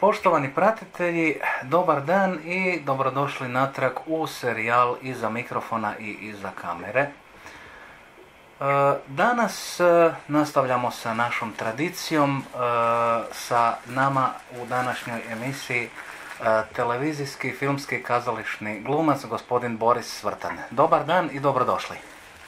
Poštovani pratitelji, dobar dan i dobrodošli natrag u serijal Iza mikrofona i iza kamere. Danas nastavljamo sa našom tradicijom, sa nama u današnjoj emisiji televizijski, filmski, kazališni glumac, gospodin Boris Svrtan. Dobar dan i dobrodošli.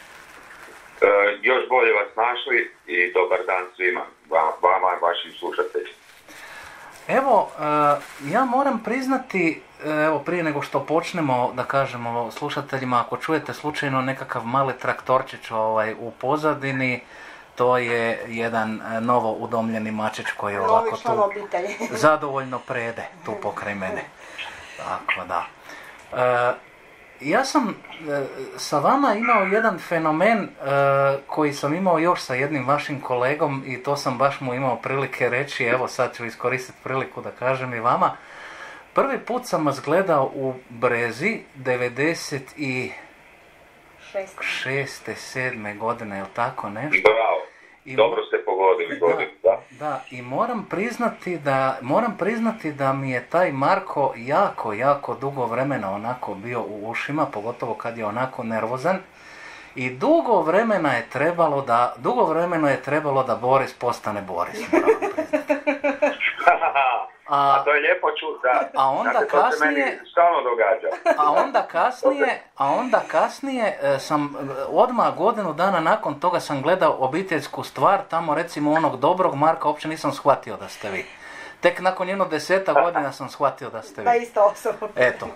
Još bolje vas našli i dobar dan svima, vama i vašim slušateljima. Evo, ja moram priznati, evo prije nego što počnemo da kažemo slušateljima, ako čujete slučajno nekakav mali traktorčić u pozadini, to je jedan novo udomljeni mačić koji je ovako tu zadovoljno prede tu pokraj mene. Tako da. Ja sam sa vama imao jedan fenomen koji sam imao još sa jednim vašim kolegom i to sam baš mu imao prilike reći, evo sad ću iskoristiti priliku da kažem i vama. Prvi put sam vas gledao u Brezi 96. 7. godine, je li tako nešto? Bravo, dobro ste pogodili godinu, da. Da, i moram priznati da mi je taj Marko jako dugo vremena onako bio u ušima, pogotovo kad je onako nervozan. I dugo vremena je trebalo da Boris postane Boris, moram priznati. A to je lijepo čuti, da. A onda to se meni stalno događa. A onda kasnije sam odmah godinu dana nakon toga sam gledao Obiteljsku stvar, tamo recimo onog dobrog Marka uopće nisam shvatio da ste vi. Tek nakon jedno 10 godina sam shvatio da ste vi. Da, isto osoba. Eto.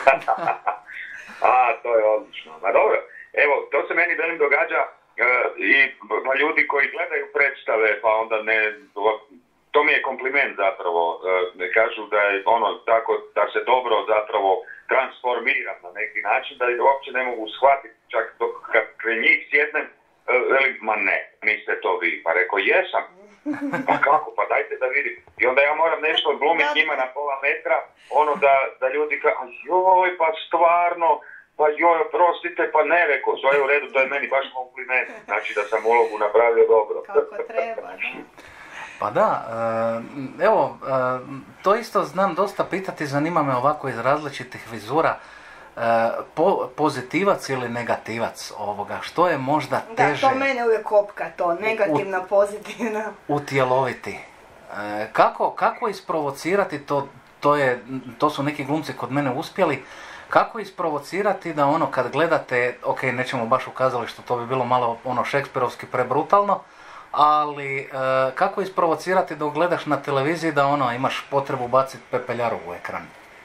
To je odlično. Ma dobro, evo, to se meni velim događa i ljudi koji gledaju predstave, pa onda ne... To mi je kompliment zapravo, kažu da je ono tako da se dobro zapravo transformira na neki način, da uopće ne mogu shvatiti, čak kad kraj njih sjednem, velim, ma ne, niste to vi, pa rekao, jesam, pa kako, pa dajte da vidim. I onda ja moram nešto odglumiti njima na pola metra, ono da ljudi kažu, joj, pa stvarno, pa joj, prostite, pa ne, rekao, sve je u redu, to je meni baš kompliment, znači da sam ulogu napravio dobro. Kako treba, da. Pa da, evo, to isto znam dosta pitati, zanima me ovako iz različitih vizura, pozitivac ili negativac ovoga, što je možda teže... Da, to mene uvijek kopka, to, negativna, pozitivna. Utjeloviti. Kako isprovocirati, to su neki glumci kod mene uspjeli, kako isprovocirati da ono kad gledate, ok, nećemo baš u kazalištu, to bi bilo malo šekspirovski prebrutalno, ali kako isprovocirati dok gledaš na televiziji da imaš potrebu baciti pepeljaru u ekran?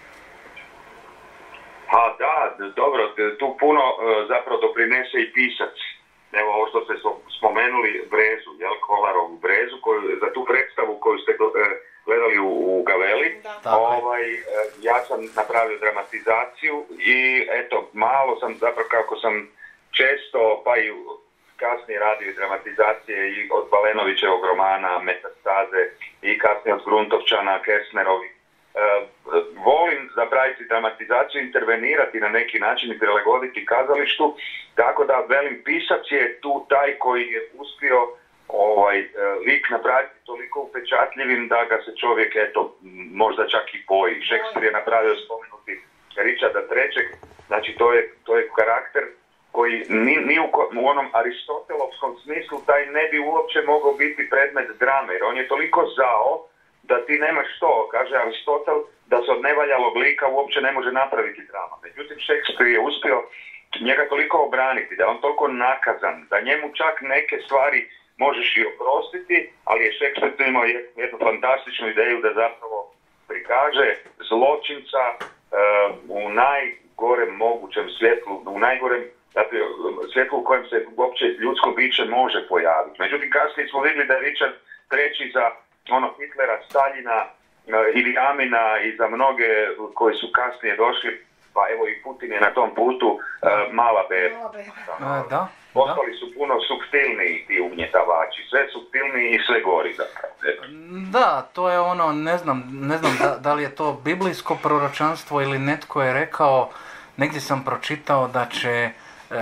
Pa da, dobro, tu puno zapravo doprinese i pisac. Evo ovo što ste spomenuli Brezu, Kolarovu Brezu, za tu predstavu koju ste gledali u Gaveli. Ja sam napravio dramatizaciju i eto, malo sam zapravo kako sam često, pa i kasnije radio dramatizacije i od Balenovićevog romana Metastaze i kasnije od Gruntovčana, Kersnerovi. Volim zapraviti dramatizaciju, intervenirati na neki način i prilagoditi kazalištu, tako da velim, pisac je tu taj koji je uspio lik napraviti toliko upečatljivim da ga se čovjek možda čak i boji. Šekspir je napravio spomenuti Richarda III. Znači to je karakter koji ni u onom aristotelovskom smislu taj ne bi uopće mogao biti predmet drame, jer on je toliko zao da ti nemaš što, kaže Aristotel, da se od nevaljalog lika uopće ne može napraviti drama. Međutim, Šekspir je uspio njega toliko obraniti, da je on toliko nakazan, da njemu čak neke stvari možeš i oprostiti, ali je Šekspir imao jednu fantastičnu ideju da zapravo prikaže zločinca u najgorem mogućem svjetlu, u najgorem svjetlu u kojem se uopće ljudsko biće može pojaviti. Međutim, kasnije smo vidjeli da je Richard III za Hitlera, Staljina, Idi Amina i za mnoge koji su kasnije došli, pa evo i Putin je na tom putu, mala beba. Postali su puno suptilniji ti ugnjetavači, sve suptilniji i sve gori zapravo. Da, to je ne znam da li je to biblijsko proročanstvo ili netko je rekao, negdje sam pročitao da će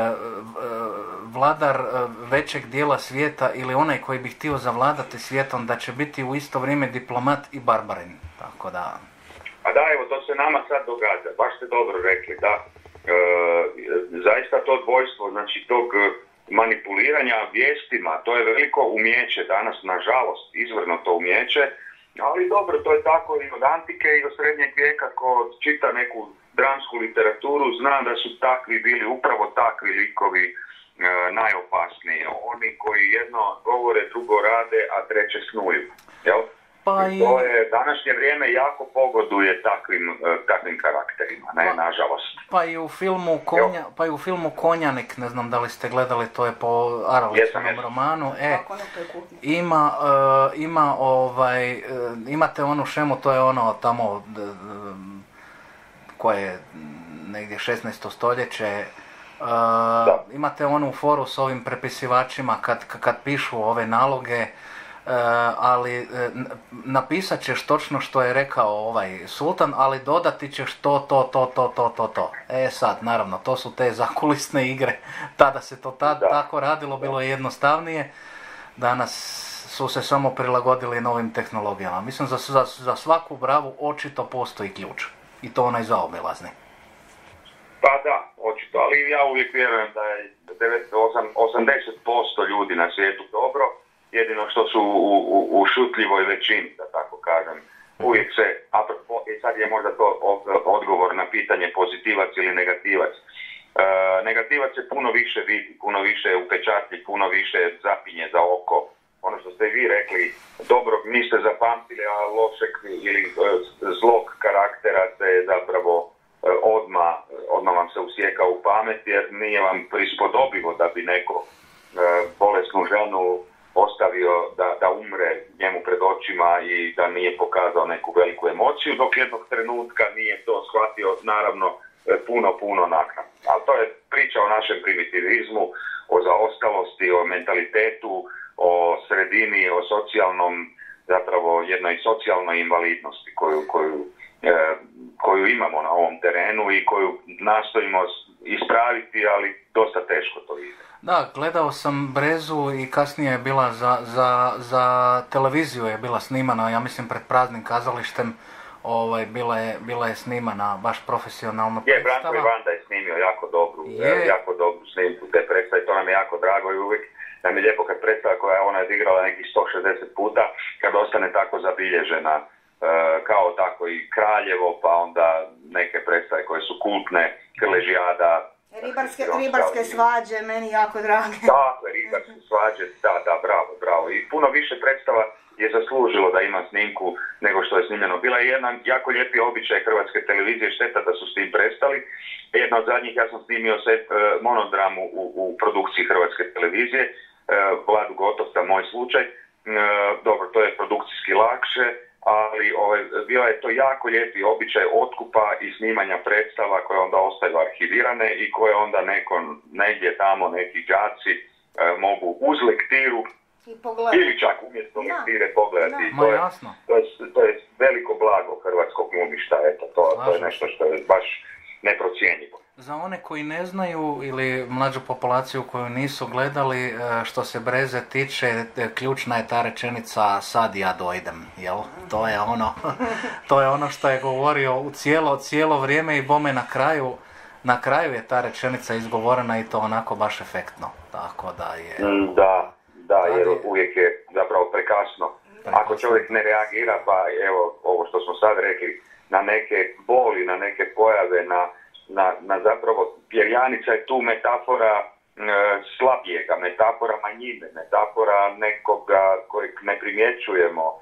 vladar većeg dijela svijeta ili onaj koji bi htio zavladati svijetom da će biti u isto vrijeme diplomat i barbarin. Tako da... A da, evo, to se nama sad događa, baš ste dobro rekli, da. Zaista to dvojstvo, znači tog manipuliranja vijestima, to je veliko umijeće danas, nažalost, izvrnuto umijeće, ali dobro, to je tako i od antike i od srednjeg vijeka, ko čita neku dramsku literaturu, zna da su takvi bili, upravo takvi likovi najopasniji. Oni koji jedno govore, drugo rade, a treće snuju. Jel? Pa i to je, današnje vrijeme jako pogoduje takvim karakterima, ne, nažalost. Pa i u filmu Konjanik, ne znam da li ste gledali, to je po Aralićevom romanu. Imate onu šemu, to je ono tamo koje je negdje 16. stoljeće. Imate onu foru s ovim prepisivačima kad pišu ove naloge, ali napisat ćeš točno što je rekao ovaj sultan, ali dodati ćeš to. Sad, naravno, to su te zakulisne igre. Tada se to tako radilo, bilo je jednostavnije. Danas su se samo prilagodili novim tehnologijama. Mislim, za svaku bravu očito postoji ključ. I to onaj zaobilazni. Pa da, očito, ali ja uvijek vjerujem da je 80% ljudi na svijetu dobro, jedino što su u šutljivoj većini, da tako kažem. Uvijek se, i sad je možda to odgovor na pitanje pozitivac ili negativac. Negativac se puno više vidi, puno više upečatljiv, puno više zapinje za oko. Ono što ste vi rekli, dobro niste zapamtili, a lošeg ili zlog karaktera se zapravo odmah vam se usjeka u pamet, jer nije vam prispodobivo da bi neko bolesnu ženu ostavio da umre njemu pred očima i da nije pokazao neku veliku emociju, dok jednog trenutka nije to shvatio, naravno, puno naknadno. Ali to je priča o našem primitivizmu, o zaostalosti, o mentalitetu, o sredini, o socijalnom, zapravo jednoj socijalnoj invalidnosti koju imamo na ovom terenu i koju nastojimo ispraviti, ali dosta teško to ide. Da, gledao sam Brezu i kasnije je bila za televiziju je bila snimana, ja mislim pred praznim kazalištem, bila je snimana baš profesionalno predstava. Branko Ivanda je snimio jako dobru snimku te predstave, to nam je jako drago i uvijek nam je lijepo kad predstava koja ona je odigrala nekih 160 puta, kad ostane tako zabilježena, kao tako i Kraljevo, pa onda neke predstave koje su kultne, Krležijada, Ribarske svađe, meni jako drage. Tako, ribarske svađe, da, bravo. I puno više predstava je zaslužilo da ima snimku nego što je snimljeno. Bila je jedan jako lijepi običaj Hrvatske televizije, šteta da su s tim prestali. Jedna od zadnjih, ja sam snimio monodramu u produkciji Hrvatske televizije, Vladu Gotovca, moj slučaj. Dobro, to je produkcijski lakše, ali bila je to jako lijepi običaj otkupa i snimanja predstava koje onda ostaju arhivirane i koje onda negdje tamo neki đaci mogu uz lektiru ili čak umjesto lektire pogledati. To je veliko blago hrvatskog glumišta, to je nešto što je baš neprocjenjivo. Za one koji ne znaju ili mlađu populaciju koju nisu gledali, što se Breze tiče, ključna je ta rečenica sad ja dojdem, jel? To je ono što je govorio u cijelo vrijeme i bome na kraju je ta rečenica izgovorena i to onako baš efektno, tako da je... Da, jer uvijek je zapravo prekasno. Ako čovjek ne reagira, pa evo ovo što smo sad rekli, na neke boli, na neke pojave, na zapravo, jer Janica je tu metafora slabijega, metafora manjine, metafora nekoga kojeg ne primjećujemo,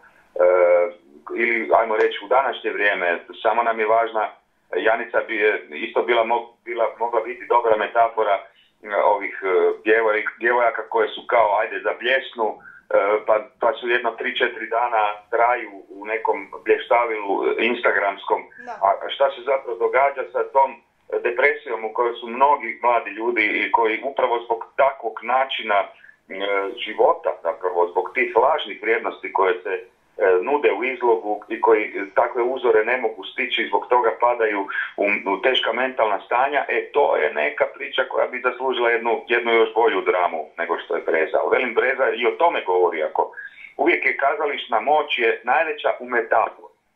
ili ajmo reći u današnje vrijeme, samo nam je važna, Janica bi isto mogla biti dobra metafora ovih djevojaka koje su kao ajde za bljesnu, pa su jedno 3-4 dana traju u nekom blještavilu instagramskom, a šta se zapravo događa sa tom depresijom u kojoj su mnogi mladi ljudi i koji upravo zbog takvog načina života, zapravo zbog tih lažnih vrijednosti koje se nude u izlogu i koji takve uzore ne mogu stići, zbog toga padaju u teška mentalna stanja, to je neka priča koja bi zaslužila jednu još bolju dramu nego što je Breza. Velim, Breza i o tome govori, uvijek je kazališna moć je najveća u metaforu.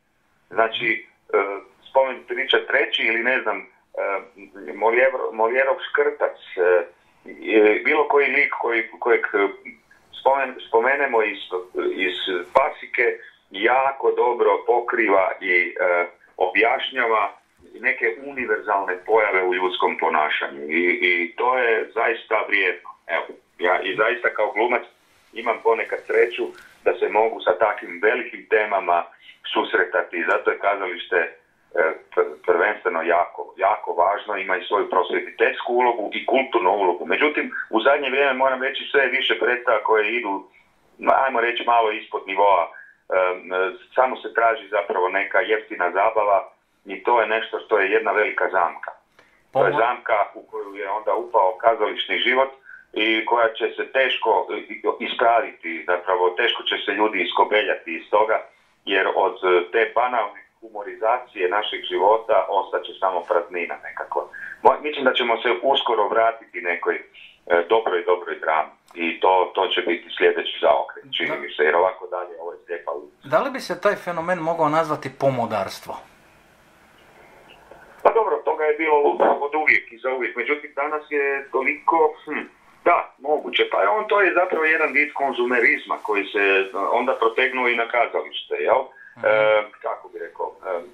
Znači, spomen priča treći ili ne znam, Molijerov škrtac, bilo koji lik kojeg spomenemo iz Pasike jako dobro pokriva i objašnjava neke univerzalne pojave u ljudskom ponašanju i to je zaista vrijedno. Evo, ja i zaista kao glumac imam ponekad sreću da se mogu sa takvim velikim temama susretati i zato je kazalište prvenstveno jako važno, ima i svoju prosvetiteljsku ulogu i kulturnu ulogu. Međutim, u zadnje vrijeme moram reći sve više predstava koje idu, ajmo reći, malo ispod nivoa. Samo se traži zapravo neka jeftina zabava i to je nešto što je jedna velika zamka. To je zamka u koju je onda upao kazališni život i koja će se teško ispraviti, zapravo teško će se ljudi iskobeljati iz toga, jer od te banalne humorizacije našeg života ostaće samo praznina nekako. Mislim da ćemo se uskoro vratiti nekoj dobroj drami i to će biti sljedeći zaokret, čini mi se, jer ovako dalje ovo je slijepa ulica. Da li bi se taj fenomen mogao nazvati pomodarstvo? Pa dobro, toga je bilo od uvijek i za uvijek, međutim danas je toliko, da, moguće, pa to je zapravo jedan vid konzumerizma koji se onda protegnuo i na kazalište, jel? Kako bi rekao,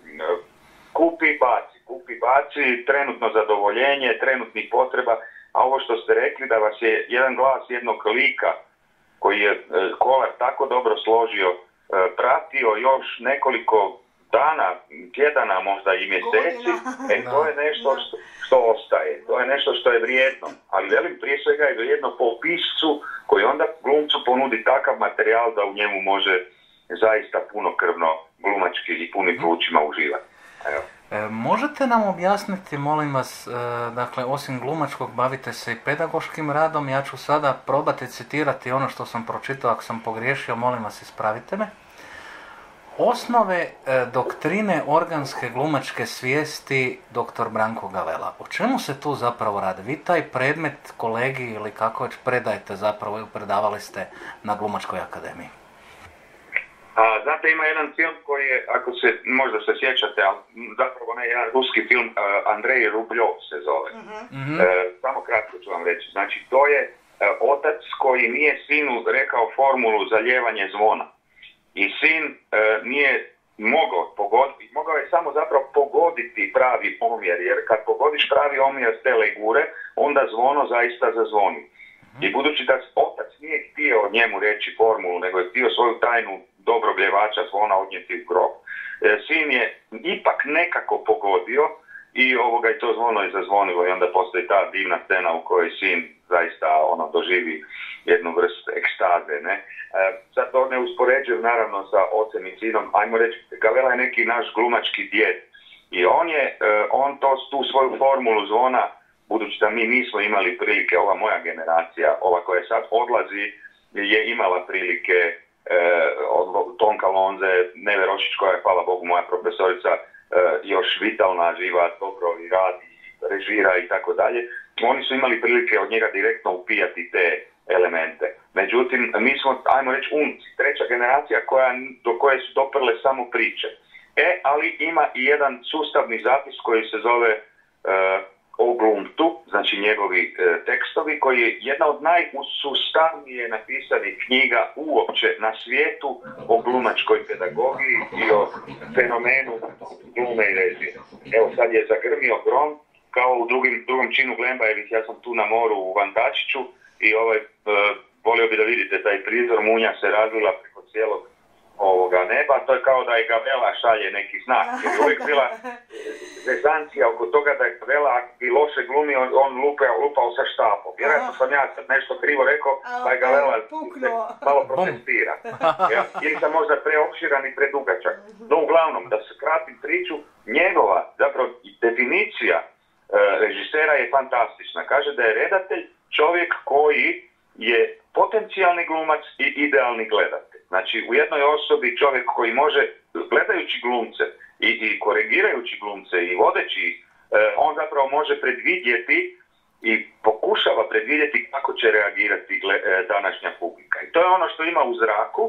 kupi, baci, trenutno zadovoljenje, trenutnih potreba, a ovo što ste rekli da vas je jedan glas jednog lika koji je Kolar tako dobro složio, pratio još nekoliko dana, tjedana, možda i mjeseci, to je nešto što ostaje, to je nešto što je vrijedno, ali velim prije svega je vrijedno po piscu koji onda glumcu ponudi takav materijal da u njemu može zaista punokrvno, glumački i punim plućima uživati. Evo. Možete nam objasniti, molim vas, dakle, osim glumačkog bavite se i pedagoškim radom, ja ću sada probati citirati ono što sam pročitao, ako sam pogriješio, molim vas, ispravite me. Osnove doktrine organske glumačke svijesti dr. Branko Gavela. O čemu se tu zapravo radi? Vi taj predmet kolegi ili kako već predajete zapravo, predavali ste na Glumačkoj akademiji. Znate, ima jedan film koji je, ako se, možda se sjećate, ali zapravo ne, jedan ruski film, Andrej Rubljov se zove. Samo kratko ću vam reći. Znači, to je otac koji nije sinu rekao formulu za lijevanje zvona. I sin nije mogao je samo zapravo pogoditi pravi omjer, jer kad pogodiš pravi omjer te legure, onda zvono zaista zazvoni. I budući da otac nije htio njemu reći formulu, nego je htio svoju tajnu dobrog ljevača zvona odnijeti u grob, sin je ipak nekako pogodio i to zvono je zazvonilo i onda postoji ta divna scena u kojoj sin zaista doživi jednu vrstu ekstaze, ne? Sad to ne uspoređujem naravno sa ocem i sinom, ajmo reći, Gavela je neki naš glumački djed i on tu svoju formulu zvona, budući da mi nismo imali prilike, ova moja generacija, ova koja sad odlazi, je imala prilike Tonka Lonze, Neve Rošić, koja je, hvala Bogu, moja profesorica, još vitalna, živa, dobro i radi, režira i tako dalje. Oni su imali prilike od njega direktno upijati te elemente. Međutim, mi smo, ajmo reći, unci, treća generacija do koje su doprle samo priče. Ali ima i jedan sustavni zapis koji se zove o glumtu, znači njegovi tekstovi, koji je jedna od najsustavnije napisanih knjiga uopće na svijetu o glumačkoj pedagogiji i o fenomenu glume i režije. Evo, sad je zagrmio grom, kao u drugom činu Glembajevih, ja sam tu na moru u Vantačiću i volio bi da vidite taj prizor, munja se razvila preko cijelog neba, to je kao da je Gavela šalje neki znak, jer je uvijek bila rezancija oko toga da je Gavela, ako bi loše glumio, on lupao sa štapom. Vjerojatno sam ja nešto krivo rekao, pa je Gavela malo protestira. Ili sam možda preopširan i predugačak. No, uglavnom, da se kratim priču, njegova, zapravo, definicija režisera je fantastična. Kaže da je redatelj čovjek koji je potencijalni glumac i idealni gledatelj. Znači, u jednoj osobi čovjek koji može, gledajući glumce i korigirajući glumce i vodeći, on zapravo može predvidjeti i pokušava predvidjeti kako će reagirati današnja publika. I to je ono što ima u zraku,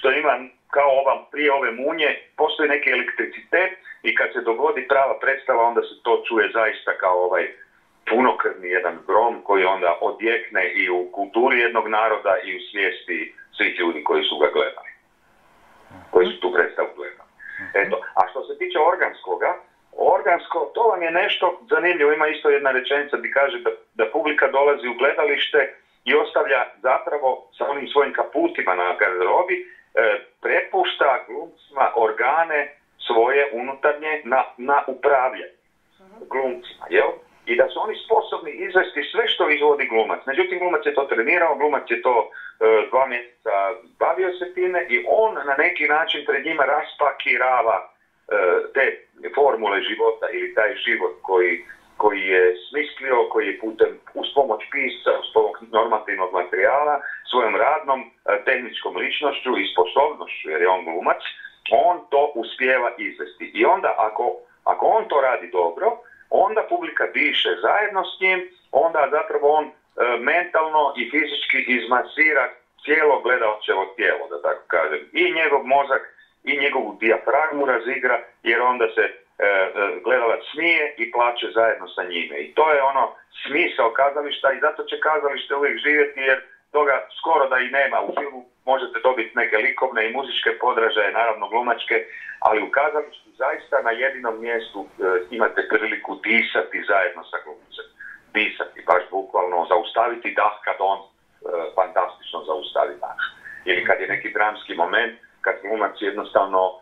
što ima kao prije ove munje, postoji neki elektricitet i kad se dogodi prava predstava, onda se to čuje zaista kao punokrvni jedan grom koji onda odjekne i u kulturi jednog naroda i u svijesti svih ljudi koji su ga gledali, koji su tu predstavu gledali. Eto, a što se tiče organsko, to vam je nešto zanimljivo, ima isto jedna rečenica gdje kaže da publika dolazi u gledalište i ostavlja zapravo sa onim svojim kaputima na garderobi, prepušta glumcima organe svoje unutarnje na upravljanje glumcima, jel? I da su oni sposobni izvesti sve što izvodi glumac. Međutim, glumac je to trenirao, glumac je to 2 mjeseca bavio se time i on na neki način pred njima raspakirava te formule života ili taj život koji je smislio, koji je uz pomoć pisca, uz pomoć normativnog materijala, svojom radnom, tehničkom ličnošću i sposobnošću, jer je on glumac, on to uspijeva izvesti. I onda ako on to radi dobro, onda publika diše zajedno s njim, onda zapravo on mentalno i fizički izmasira cijelo gledalačevo tijelo, da tako kažem. I njegov mozak i njegovu dijafragmu razigra, jer onda se gledalac smije i plače zajedno sa njime. I to je smisao kazališta i zato će kazalište uvijek živjeti, jer toga skoro da i nema. U filmu možete dobiti neke likovne i muzičke podražaje, naravno glumačke, ali u kazalištu zaista na jedinom mjestu imate priliku disati zajedno sa glumcem. Disati, baš bukvalno, zaustaviti dah kad on fantastično zaustavi dah. Ili kad je neki dramski moment, kad glumac jednostavno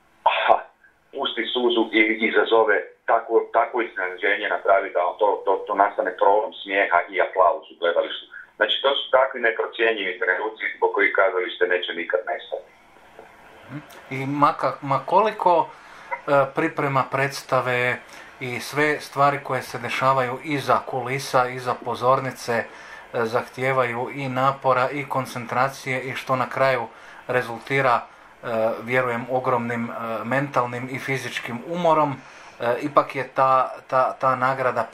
pusti suzu i izazove takvo iznenađenje, napravi da to nastane prolom smijeha i aplauz u gledalištu. Znači, to su takvi neprocjenjivi trenuci zbog kojih kazalište neće nikad nestati. I ma koliko priprema predstave i sve stvari koje se dešavaju iza kulisa, iza pozornice, zahtijevaju i napora i koncentracije i što na kraju rezultira, vjerujem, ogromnim mentalnim i fizičkim umorom, ipak je ta nagrada,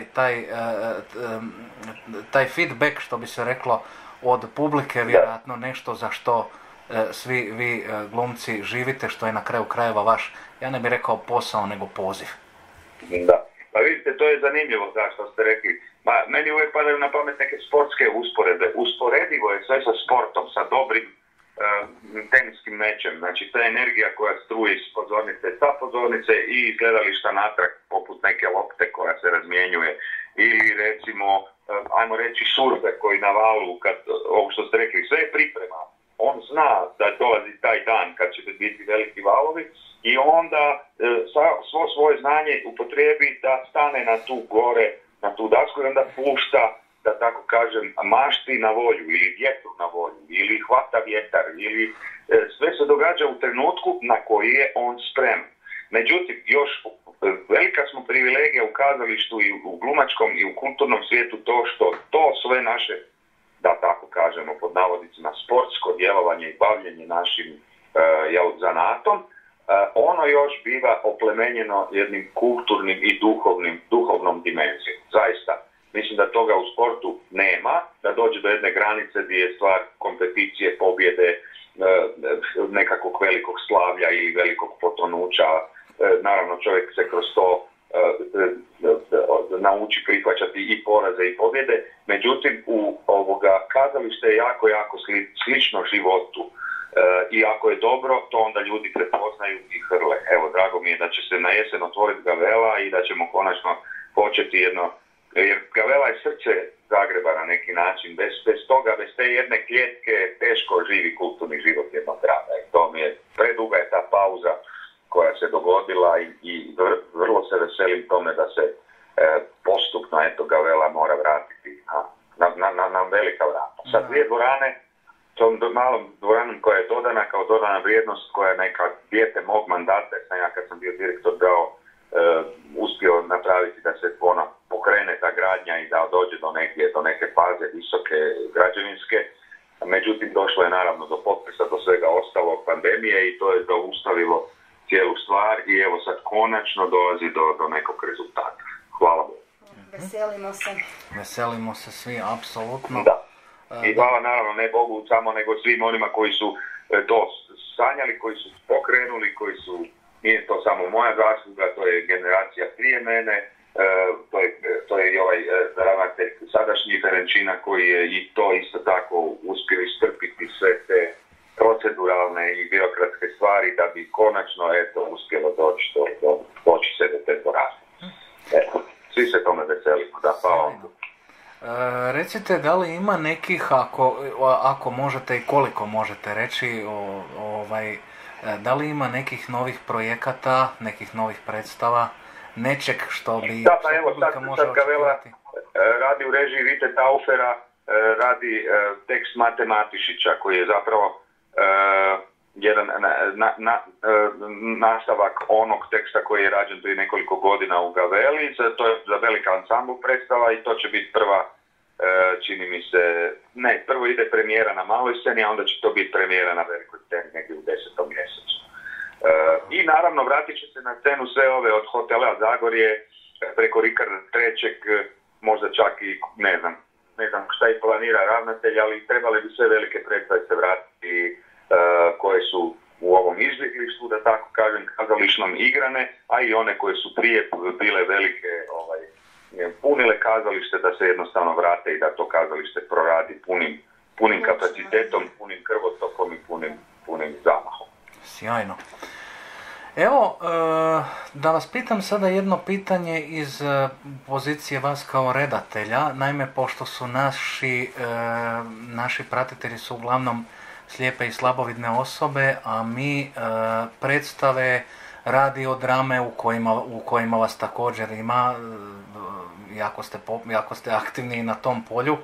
taj feedback, što bi se reklo, od publike vjerojatno nešto za što svi vi glumci živite, što je na kraju krajeva vaš, ja ne bih rekao posao, nego poziv. Da, pa vidite, to je zanimljivo da što ste rekli. Meni uvijek padaju na pamet neke sportske usporedbe. Usporedivo je sve sa sportom, sa dobrim teniskim mečem. Znači, ta energija koja struje iz pozornice sa pozornice i iz gledališta natrag, poput neke lopte koja se razmjenjuje. Ili recimo, ajmo reći, surfe koji na valu, ovo što ste rekli, sve je priprema. On zna da dolazi taj dan kad će biti veliki valovi i onda svo svoje znanje upotrijebi da stane na tu gore, na tu dasku i onda pušta, da tako kažem, mašti na volju ili vjetru na volju ili hvata vjetar ili sve se događa u trenutku na koji je on spreman. Međutim, još velika smo privilegija u kazalištu i u glumačkom i u kulturnom svijetu to što to sve naše, da tako kažemo, pod navodnicima, sportsko djelovanje i bavljenje našim zanatom, ono još biva oplemenjeno jednim kulturnim i duhovnom dimenzijom. Zaista, mislim da toga u sportu nema, da dođe do jedne granice gdje je stvar kompeticije, pobjede, nekakvog velikog slavlja ili velikog potonuća. Naravno, čovjek se kroz to nauči prihvaćati i poraze i pobjede. Međutim, kazalište je jako, jako slično životu. I ako je dobro, to onda ljudi prepoznaju i hrle. Evo, drago mi je da će se na jesen otvoriti Gavela i da ćemo konačno početi jedno, jer Gavela je srce Zagreba na neki način. Bez toga, bez te jedne kljetke, teško živi kulturni život jednog grada. I to mi je, preduga je ta pauza koja se dogodila i vrlo se veselim tome da se postupno, Gavela mora vratiti na velika vrata. Sa 2 dvorane, tom malom dvoranom koja je dodana kao dodana vrijednost, koja je neka dijete mog mandata, ja kad sam bio direktor uspio napraviti da se pokrene ta gradnja i da dođe do neke faze visoke građevinske. Međutim, došlo je naravno do potresa, do svega ostalog, pandemije i to je zaustavilo cijelu stvar i evo sad konačno dolazi do nekog rezultata. Hvala Bogu. Veselimo se svi, apsolutno. Da. I hvala naravno ne Bogu samo, nego svim onima koji su to sanjali, koji su pokrenuli, koji su, nije to samo moja zasluga, to je generacija prije mene, to je i ovaj ravnatelj sadašnji Ferenčina koji je i to isto tako uspio istrpiti sve te proceduralne i birokratske stvari da bi konačno uspjelo doći se do te poraste. Svi se tome veselimo, da, pa onda. Recite, da li ima nekih, ako možete i koliko možete reći, da li ima nekih novih projekata, nekih novih predstava, nečeg što bi publika može očekivati? Radi u režiji Vite Taufera, radi tekst Mate Matišića koji je zapravo jedan nastavak onog teksta koji je rađen prije nekoliko godina u Gaveli. To je za velika ansambl predstava i to će biti prva, čini mi se, prvo ide premijera na maloj sceni, a onda će to biti premijera na velikoj sceni negdje u 10. mjesecu. I naravno vratit će se na scenu sve ove od Hotela Zagorje preko Rikarda III, možda čak i ne znam šta i planira ravnatelj, ali trebale bi sve velike predstave se vratiti koje su u ovom izbjeglištvu, da tako kažem, kazališnom igrane, a i one koje su prije bile velike, punile kazalište, da se jednostavno vrate i da to kazalište proradi punim kapacitetom, punim krvotokom i punim zamahom. Sjajno. Evo, da vas pitam sada jedno pitanje iz pozicije vas kao redatelja. Naime, pošto su naši pratitelji su uglavnom slijepe i slabovidne osobe, a mi predstave, radiodrame u kojima vas također ima, jako ste aktivni na tom polju.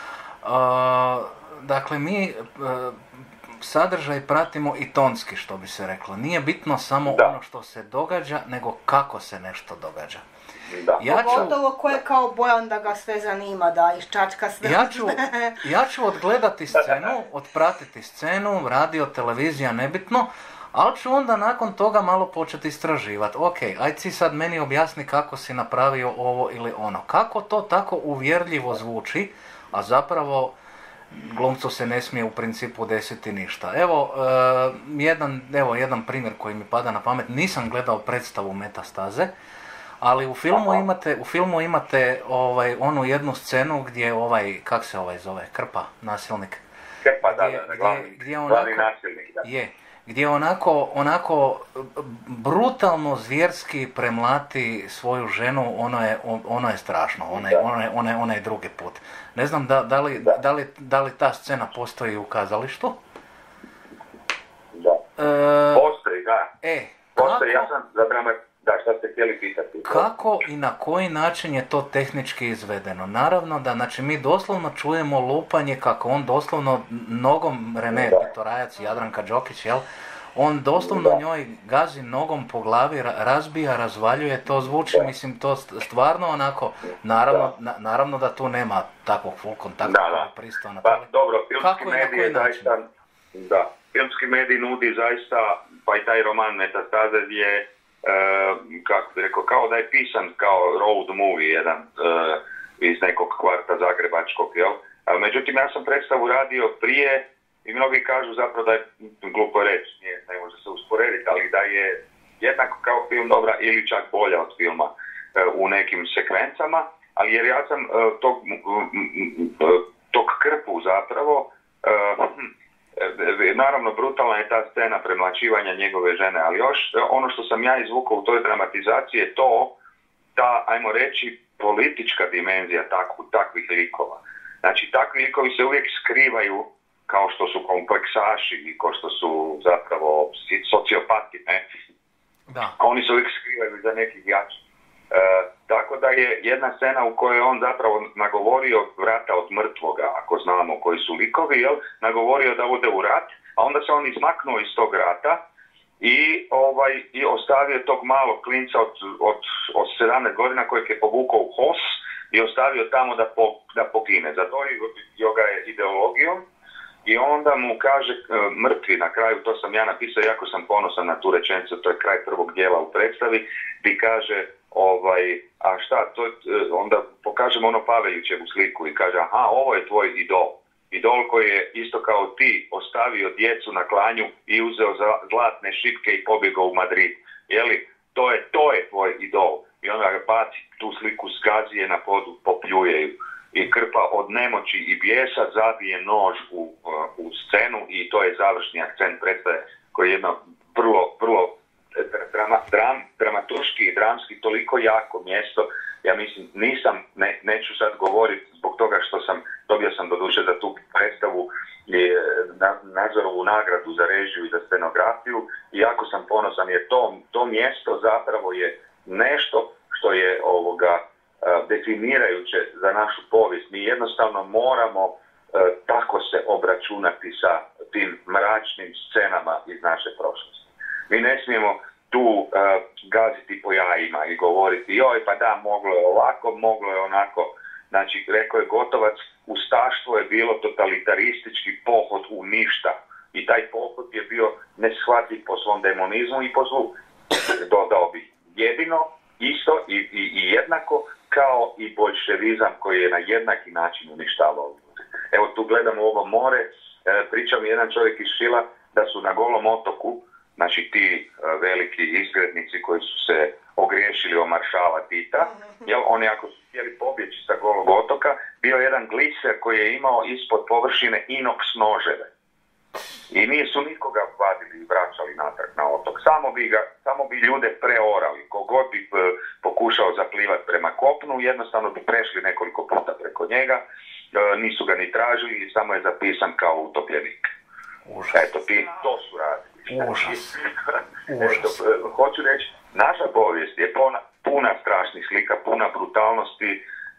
Dakle, mi sadržaj pratimo i tonski, što bi se reklo. Nije bitno samo ono što se događa, nego kako se nešto događa. Pogotovo ko je kao Bojan da ga sve zanima, da iščačka sve. Ja ću odgledati scenu, otpratiti scenu, radio, televizija, nebitno, ali ću onda nakon toga malo početi istraživati. Ok, ajde si sad meni objasni kako si napravio ovo ili ono. Kako to tako uvjerljivo zvuči, a zapravo glumcu se ne smije u principu desiti ništa. Evo, jedan primjer koji mi pada na pamet. Nisam gledao predstavu Metastaze, ali u filmu imate onu jednu scenu gdje kak se zove, Krpa, nasilnik. Krpa, glavni nasilnik, da. Gdje onako brutalno zvjerski premlati svoju ženu, ono je strašno, onaj drugi put. Ne znam da li ta scena postoji u kazalištu? Da. Postoji, da. Postoji, ja sam za da, šta ste htjeli pitati? Kako i na koji način je to tehnički izvedeno? Naravno da, mi doslovno čujemo lupanje kako on doslovno nogom, Rene Torajac, Jadranka Đokić, on doslovno njoj gazi nogom po glavi, razbija, razvaljuje, to zvuči, mislim, to stvarno onako, naravno da tu nema takvog full kontakta, pristao na pa dobro, filmski medij zaista, filmski medij nudi zaista, pa i taj roman Metastaze je, kako bi rekao, kao da je pisan kao road movie jedan iz nekog kvarta zagrebačkog, Međutim, ja sam predstavu radio prije i mnogi kažu zapravo da je, glupo reći, ne može se usporediti, ali da je jednako kao film dobra ili čak bolja od filma u nekim sekvencama, ali jer ja sam tog Krpu zapravo, naravno brutalna je ta scena premlaćivanja njegove žene, ali još ono što sam ja izvukao u toj dramatizaciji je to, ta, ajmo reći, politička dimenzija takvih likova. Znači, takvi likovi se uvijek skrivaju kao što su kompleksaši i kao što su zapravo sociopati, ne? Da. Oni se uvijek skrivaju za nekih jačih. Tako da je jedna scena u kojoj on zapravo nagovorio vrata od mrtvoga, ako znamo koji su likovi, nagovorio da ode u rat, a onda se on izmaknuo iz tog rata i ostavio tog malog klinca od 17 godina kojeg je povukao u HOS i ostavio tamo da pogine. Zatorio ga je ideologijom i onda mu kaže mrtvi na kraju, to sam ja napisao, jako sam ponosan na tu rečenicu, to je kraj prvog dijela u predstavi, gdje kaže a šta, onda pokažemo Paveljućevu sliku i kaže, aha, ovo je tvoj idol. idol koji je isto kao ti ostavio djecu na klanju i uzeo zlatne šipke i pobjegao u Madrid. Jeli, to je tvoj idol. I onda ga baci tu sliku, zgazi je na podu, popljuje ju. I krpa od nemoći i bijesa zabije nož u scenu i to je završni akcent predstave koji je jedno vrlo dramaturški i dramski toliko jako mjesto. Ja mislim, neću sad govoriti zbog toga što dobio sam doduše za tu predstavu Nazorovu nagradu za režiju i za scenografiju i jako sam ponosan jer to mjesto zapravo je nešto što je definirajuće za našu povijest. Mi jednostavno moramo tako se obračunati sa tim mračnim scenama iz naše prošlosti. Mi ne smijemo tu gaziti po jajima i govoriti joj pa da, moglo je ovako, moglo je onako. Znači, rekao je Gotovac, ustaštvo je bilo totalitaristički pohod u ništa i taj pohod je bio neshvatljiv po svom demonizmu i po zlu. Dodao bi jedino, isto i jednako kao i boljševizam koji je na jednaki način uništavao. Evo tu gledamo ovo more, priča mi jedan čovjek iz Šila da su na Golom otoku, znači ti veliki izgrednici koji su se ogriješili o maršala Tita, oni ako su htjeli pobjeći sa Golog otoka, bio jedan gliser koji je imao ispod površine inox noževe. I nisu nikoga vadili i vraćali natrag na otok. Samo bi ljude preorali. Kogod bi pokušao zaplivati prema kopnu, jednostavno bi prešli nekoliko puta preko njega, nisu ga ni tražili i samo je zapisan kao utopljenik. Eto, to su radili. Užas. Eto, hoću reći, naša povijest je puna strašnih slika, puna brutalnosti.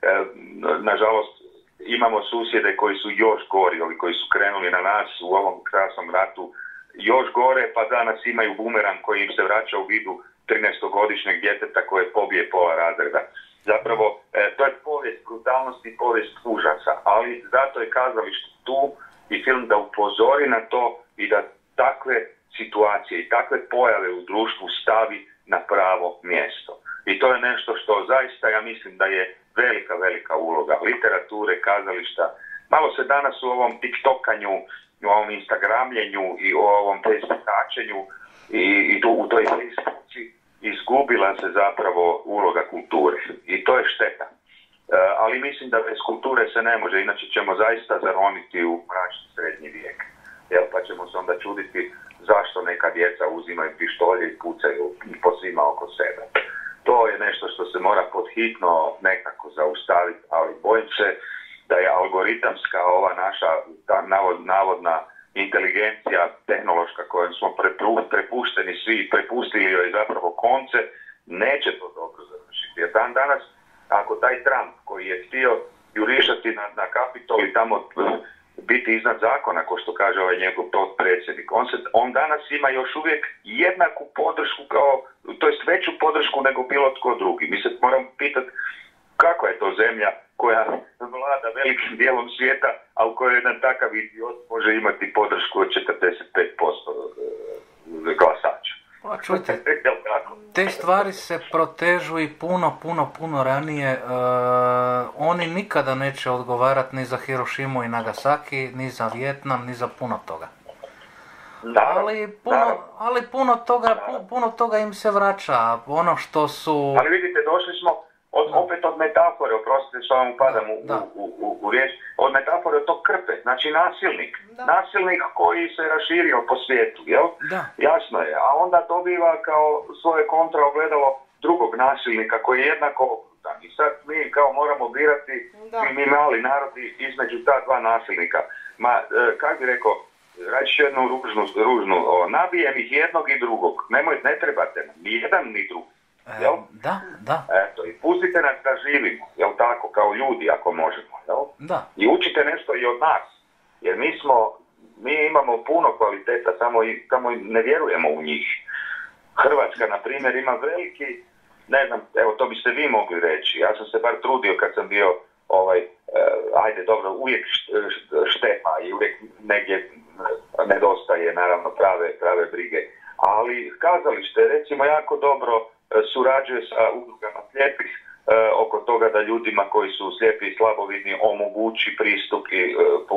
Nažalost, imamo susjede koji su još gori, ovi koji su krenuli na nas u ovom krasnom ratu još gore, pa danas imaju bumeran koji im se vraća u vidu 13-godišnjeg djeteta koje pobije pola razreda. Zapravo, to je povijest brutalnosti i povijest užasa, ali zato je kazalište tu i film da upozori na to i da takve situacije i takve pojave u društvu stavi na pravo mjesto. I to je nešto što zaista ja mislim da je velika uloga literature, kazališta. Malo se danas u ovom tiktokanju, u ovom instagramljenju i u ovom facebookačenju i u toj facebooci izgubila se zapravo uloga kulture. I to je šteta. Ali mislim da bez kulture se ne može, inače ćemo zaista zaroniti u mračni srednji vijek. Pa ćemo se onda čuditi zašto neka djeca uzimaju pištolje i pucaju i po svima oko sebe. To je nešto što se mora podhitno nekako zaustaviti, ali bojim se da je algoritamska ova naša navodna inteligencija tehnološka kojom smo prepušteni svi, prepustili joj zapravo konce, neće to dobro završiti. Jer danas, ako taj Trump koji je htio jurišati na Kapitol i tamo biti iznad zakona, ko što kaže ovaj njegov predsjednik, on danas ima još uvijek jednaku podršku to jest veću podršku nego bilo tko drugi. Mi se moramo pitati kakva je to zemlja koja vlada velikim dijelom svijeta, a u kojoj jedan takav idiot može imati podršku od 45% glasača. Pa čujte, te stvari se protežu i puno ranije. Oni nikada neće odgovarati ni za Hirošimu i Nagasaki, ni za Vijetnam, ni za puno toga. Ali puno toga im se vraća. Ono što su... Ali vidite, došli smo opet od metafore, oprostite što vam upadam u riječ, od metafore od tog krpe, znači nasilnik. Nasilnik koji se raširio po svijetu, jel? Da. Jasno je, a onda dobiva kao svoje kontra ogledalo drugog nasilnika koji je jednako okruttan. I sad mi kao moramo birati, mi mali narodi, između ta dva nasilnika. Kako bi rekao, reći jednu ružnu, nabijem ih jednog i drugog, ne trebate nam, ni jedan ni drugi. Jel? Da. Eto, i pustite nas da živimo, jel tako, kao ljudi ako možemo, jel? Da. I učite nešto i od nas, jer mi imamo puno kvaliteta, samo ne vjerujemo u njih. Hrvatska, na primjer, ima veliki, ne znam, evo to biste vi mogli reći, ja sam se bar trudio kad sam bio uvijek štepa i uvijek negdje nedostaje, naravno, prave brige. Ali kazalište, recimo, jako dobro surađuje sa udrugama slijepih oko toga da ljudima koji su slijepi i slabovidni omogući pristup i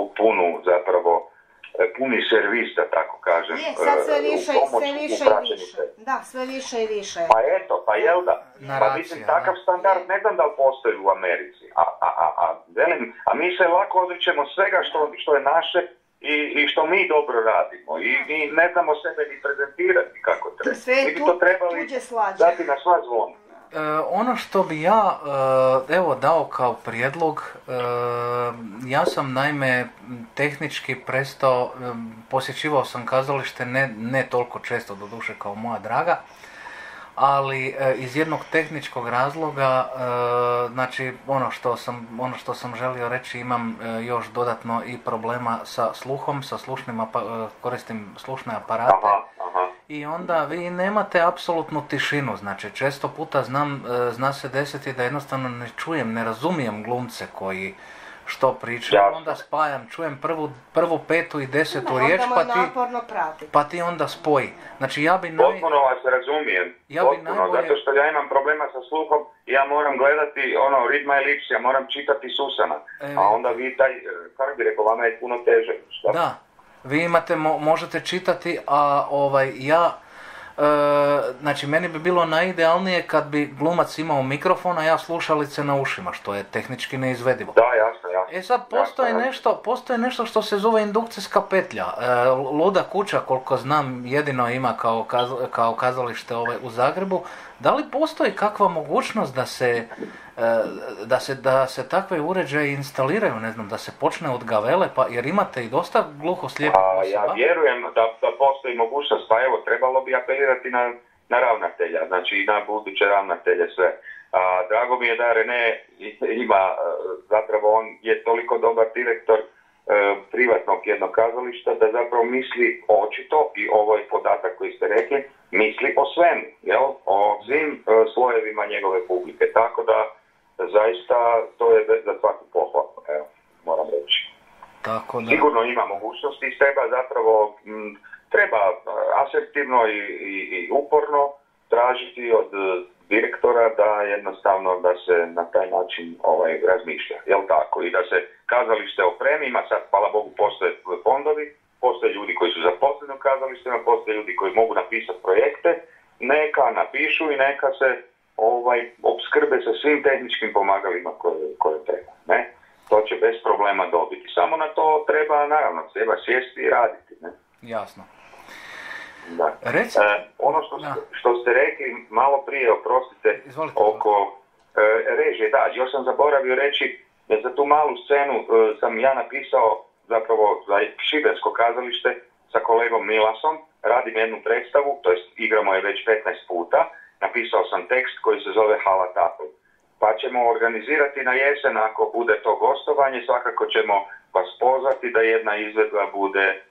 puni servis, da tako kažem. Je, sad sve više i više. Da, sve više i više. Pa eto, pa jel da? Pa mislim, takav standard ne znam da li postoji u Americi. A mi se lako odričemo svega što je naše i što mi dobro radimo. I ne znamo sebe ni prezentirati kako treba. Mi bi to trebali dati na sva zvona. Ono što bi ja dao kao prijedlog, ja sam naime tehnički prestao, posjećivao sam kazalište ne toliko često doduše kao moja draga, ali iz jednog tehničkog razloga, znači ono što sam želio reći, imam još dodatno i problema sa sluhom, koristim slušne aparate. I onda vi nemate apsolutnu tišinu, znači često puta zna se desiti da jednostavno ne čujem, ne razumijem glumce koji što pričaju, onda spajam, čujem prvu 5. i 10. riječ, pa ti onda spoji. Znači potpuno vas razumijem, zato što ja imam problema sa sluhom, ja moram gledati read my lips, ja moram čitati Susana, a onda vi kako bi rekao, vama je puno teže. Šta? Da. Vi možete čitati, a znači meni bi bilo najidealnije kad bi glumac imao mikrofon, a ja slušalice na ušima, što je tehnički neizvedivo. Da, jasno. Sad postoji nešto što se zove indukcijska petlja. Luda kuća, koliko znam, jedino ima kao kazalište u Zagrebu. Da li postoji kakva mogućnost da se takve uređaje instaliraju, ne znam, da se počne od gavele, jer imate i dosta gluhoslijepih osoba? Ja vjerujem da postoji mogućnost, pa evo, trebalo bi apelirati na ravnatelja, znači i na buduće ravnatelje sve. Drago mi je da René ima, zapravo on je toliko dobar direktor privatnog jednog kazališta da zapravo misli očito, i ovo je podatak koji ste rekli, misli o svemu, o svim slojevima njegove publike, tako da zaista to je za svaku pohvalu, moram reći. Tako da. Sigurno ima mogućnosti i treba asertivno i uporno tražiti od direktora da jednostavno da se na taj način razmišlja, jel tako? I da se kazalište opremi, ima sad, hvala Bogu, postoje fondovi, postoje ljudi koji su zaposleni u kazalištima, postoje ljudi koji mogu napisati projekte, neka napišu i neka se opskrbe sa svim tehničkim pomagalima koje treba, ne? To će bez problema dobiti. Samo na to treba sjesti i raditi, ne? Jasno. Da. Ono što ste rekli malo prije, oprostite, oko režije, da, još sam zaboravio reći da za tu malu scenu sam ja napisao zapravo za šibensko kazalište sa kolegom Milasom, radim jednu predstavu, to jest igramo je već 15 puta, napisao sam tekst koji se zove Hala Tapl. Pa ćemo organizirati na jesen, ako bude to gostovanje, svakako ćemo vas pozvati da jedna izvedba bude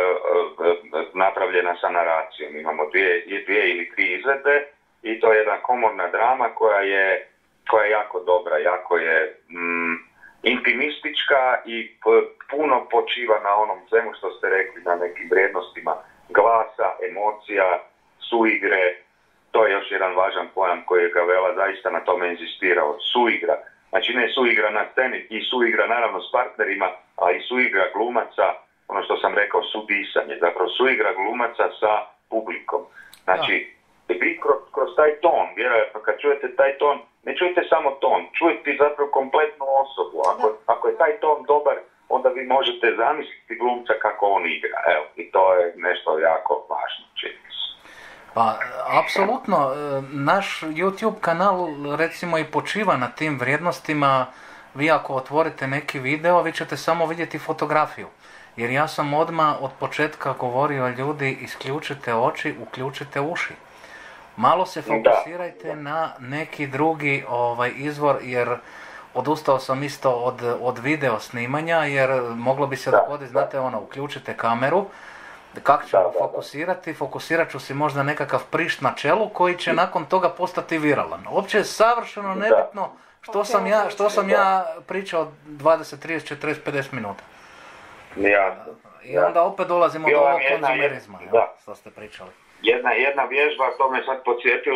napravljena sa naracijom. Imamo dvije ili 3 izvedbe i to je jedna komorna drama koja je jako dobra, jako je intimistička i puno počiva na onom svemu što ste rekli, na nekim vrijednostima glasa, emocija, suigre. To je još jedan važan pojam koji je Gavella zaista na tome inzistirao. Suigra. Znači ne suigra na sceni, i suigra naravno s partnerima, a i suigra glumaca, ono što sam rekao, sudisanje, zapravo suigra glumaca sa publikom. Znači, vi kroz taj ton, vjerojatno kad čujete taj ton, ne čujete samo ton, čujete zapravo kompletnu osobu. Ako je taj ton dobar, onda vi možete zamisliti glumca kako on igra. Evo, i to je nešto jako važno, čini se. Pa, apsolutno, naš YouTube kanal recimo i počiva na tim vrijednostima. Vi ako otvorite neki video, vi ćete samo vidjeti fotografiju. Jer ja sam odmah od početka govorio, ljudi, isključite oči, uključite uši. Malo se fokusirajte na neki drugi izvor, jer odustao sam isto od video snimanja, jer moglo bi se dogoditi, znate, uključite kameru, kako ćemo fokusirati, fokusirat ću si možda nekakav prišt na čelu koji će nakon toga postati viralan. Uopće je savršeno nebitno što sam ja pričao 20, 30, 40, 50 minuta. Jasno. I onda opet dolazimo do ovog konzumerizma, što ste pričali. Jedna vježba, to me sad podsjetilo,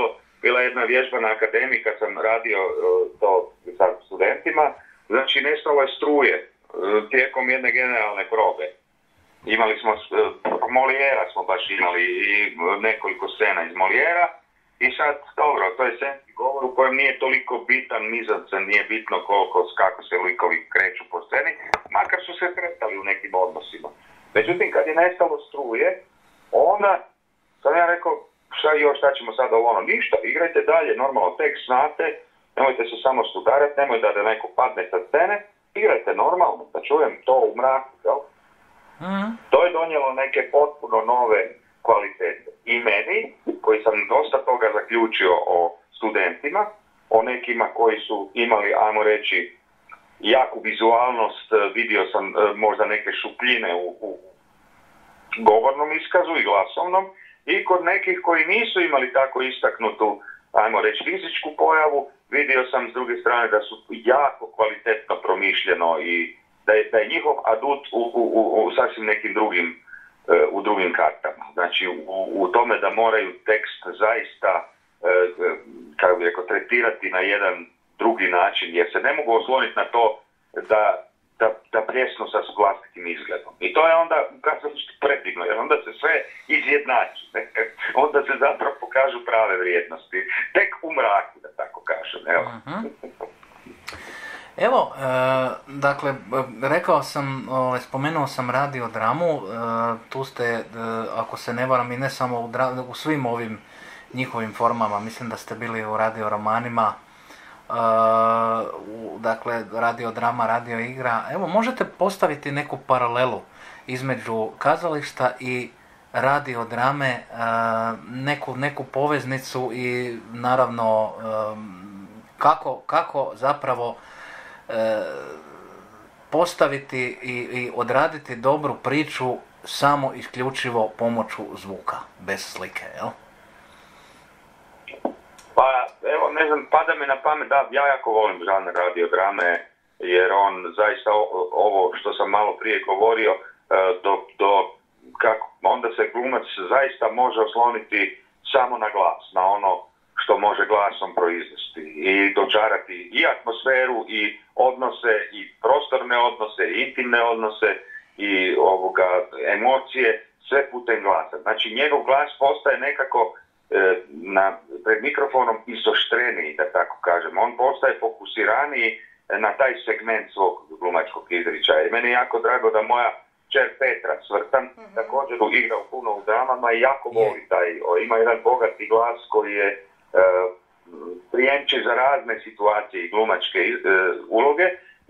bila jedna vježba na akademiji kad sam radio to sa studentima, znači nestalo je struje tijekom jedne generalne probe. Imali smo, Molijera smo baš imali i nekoliko scena iz Molijera i sad, dobro, to je scenski govor u kojem nije toliko bitan mizancen, nije bitno kako se likovi kreću po sceni, makar su se kretali u nekim odnosima. Međutim, kad je nestalo struje, onda sam ja rekao, šta ćemo sada ovo, ništa, igrajte dalje, normalno tekst znate, nemojte se samo sudarati, nemojte da neko padne sa scene, igrajte normalno, da čujem to u mraku, jel? To je donijelo neke potpuno nove kvalitete. I meni, koji sam dosta toga zaključio o studentima, o nekima koji su imali, ajmo reći, jaku vizualnost, vidio sam možda neke šupljine u govornom iskazu i glasovnom, i kod nekih koji nisu imali tako istaknutu, ajmo reći, fizičku pojavu, vidio sam s druge strane da su jako kvalitetno promišljeno i da je njihov adut u sasvim nekim drugim, u drugim kartama. Znači u tome da moraju tekst zaista, kako bih rekao, tretirati na jedan drugi način, jer se ne mogu osloniti na to da pljesnu sa vlastitim izgledom. I to je onda kazalište predivno, jer onda se sve izjednači. Onda se zapravo pokažu prave vrijednosti. Tek u mraku, da tako kažem. Evo. Evo, dakle, rekao sam, spomenuo sam radiodramu, tu ste, ako se ne varam, i ne samo u svim ovim njihovim formama, mislim da ste bili u radioromanima, dakle, radiodrama, radioigra. Evo, možete postaviti neku paralelu između kazališta i radiodrame, neku poveznicu i naravno kako zapravo postaviti i odraditi dobru priču samo isključivo pomoću zvuka, bez slike, jel? Pa, evo, ne znam, pada mi na pamet, da, ja jako volim žanr radiodrame, jer on zaista, ovo što sam malo prije govorio, onda se glumac zaista može osloniti samo na glas, na ono što može glasom proizvesti i dočarati i atmosferu i odnose i prostorne odnose i intimne odnose i emocije, sve putem glasa. Znači njegov glas postaje nekako pred mikrofonom izoštreniji, da tako kažem. On postaje fokusiraniji na taj segment svog glumačkog izričaja. I meni je jako drago da moja kćer Petra Cvrtan također igra puno u dramama i jako voli ima jedan bogati glas koji je prijemči za razne situacije i glumačke uloge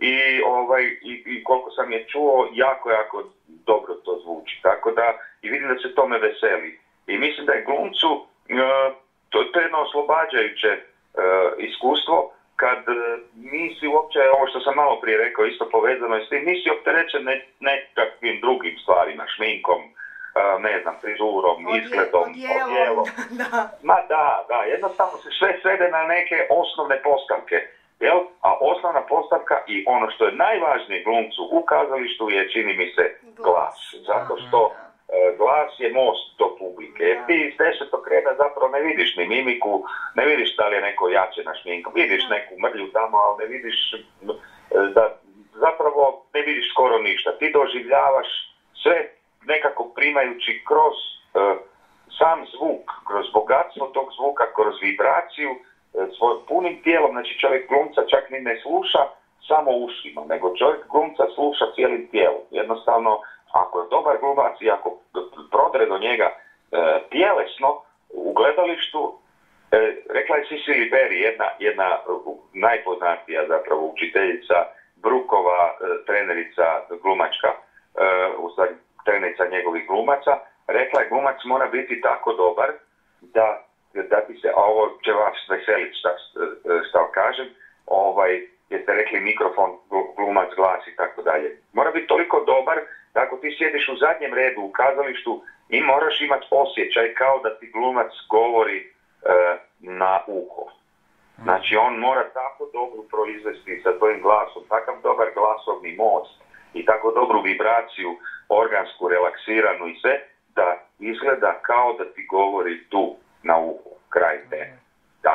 i koliko sam je čuo, jako dobro to zvuči. Tako da, i vidim da se tome veseli. I mislim da je glumcu to je jedno oslobađajuće iskustvo kad nisi uopće, ovo što sam malo prije rekao, isto povezano je s tim, nisi opterećen nekakvim drugim stvarima, šminkom, ne znam, frizurom, izgledom, odjelom. Ma da, jednostavno se sve svede na neke osnovne postavke. Jel? A osnovna postavka i ono što je najvažnije glumcu u kazalištu je, čini mi se, glas. Zato što glas je most do publike. Jer ti s 10. reda zapravo ne vidiš ni mimiku, ne vidiš da li je neko jače na šminkom, vidiš neku mrlju tamo, ali ne vidiš zapravo ne vidiš skoro ništa. Ti doživljavaš sve nekako primajući kroz sam zvuk, kroz bogatstvo tog zvuka, kroz vibraciju, svojim punim tijelom. Znači čovjek glumca čak ni ne sluša samo ušima, nego čovjek glumca sluša cijelim tijelom. Jednostavno, ako je dobar glumac i ako prodre do njega tjelesno u gledalištu, rekla je Cicely Berry, jedna najpoznatija zapravo učiteljica Brukova, trenerica glumačka, u stvari trenerica njegovih glumaca, rekla je glumac mora biti tako dobar da bi se, a ovo će vas veseliti šta kažem, jer ste rekli mikrofon, glumac, glas i tako dalje. Mora biti toliko dobar da ako ti sjediš u zadnjem redu u kazalištu i moraš imati osjećaj kao da ti glumac govori na uho. Znači on mora tako dobro proizvesti sa tvojim glasom, takav dobar glasovni most i tako dobru vibraciju, organsku, relaksiranu i sve, da izgleda kao da ti govori tu na uhu, kraj te.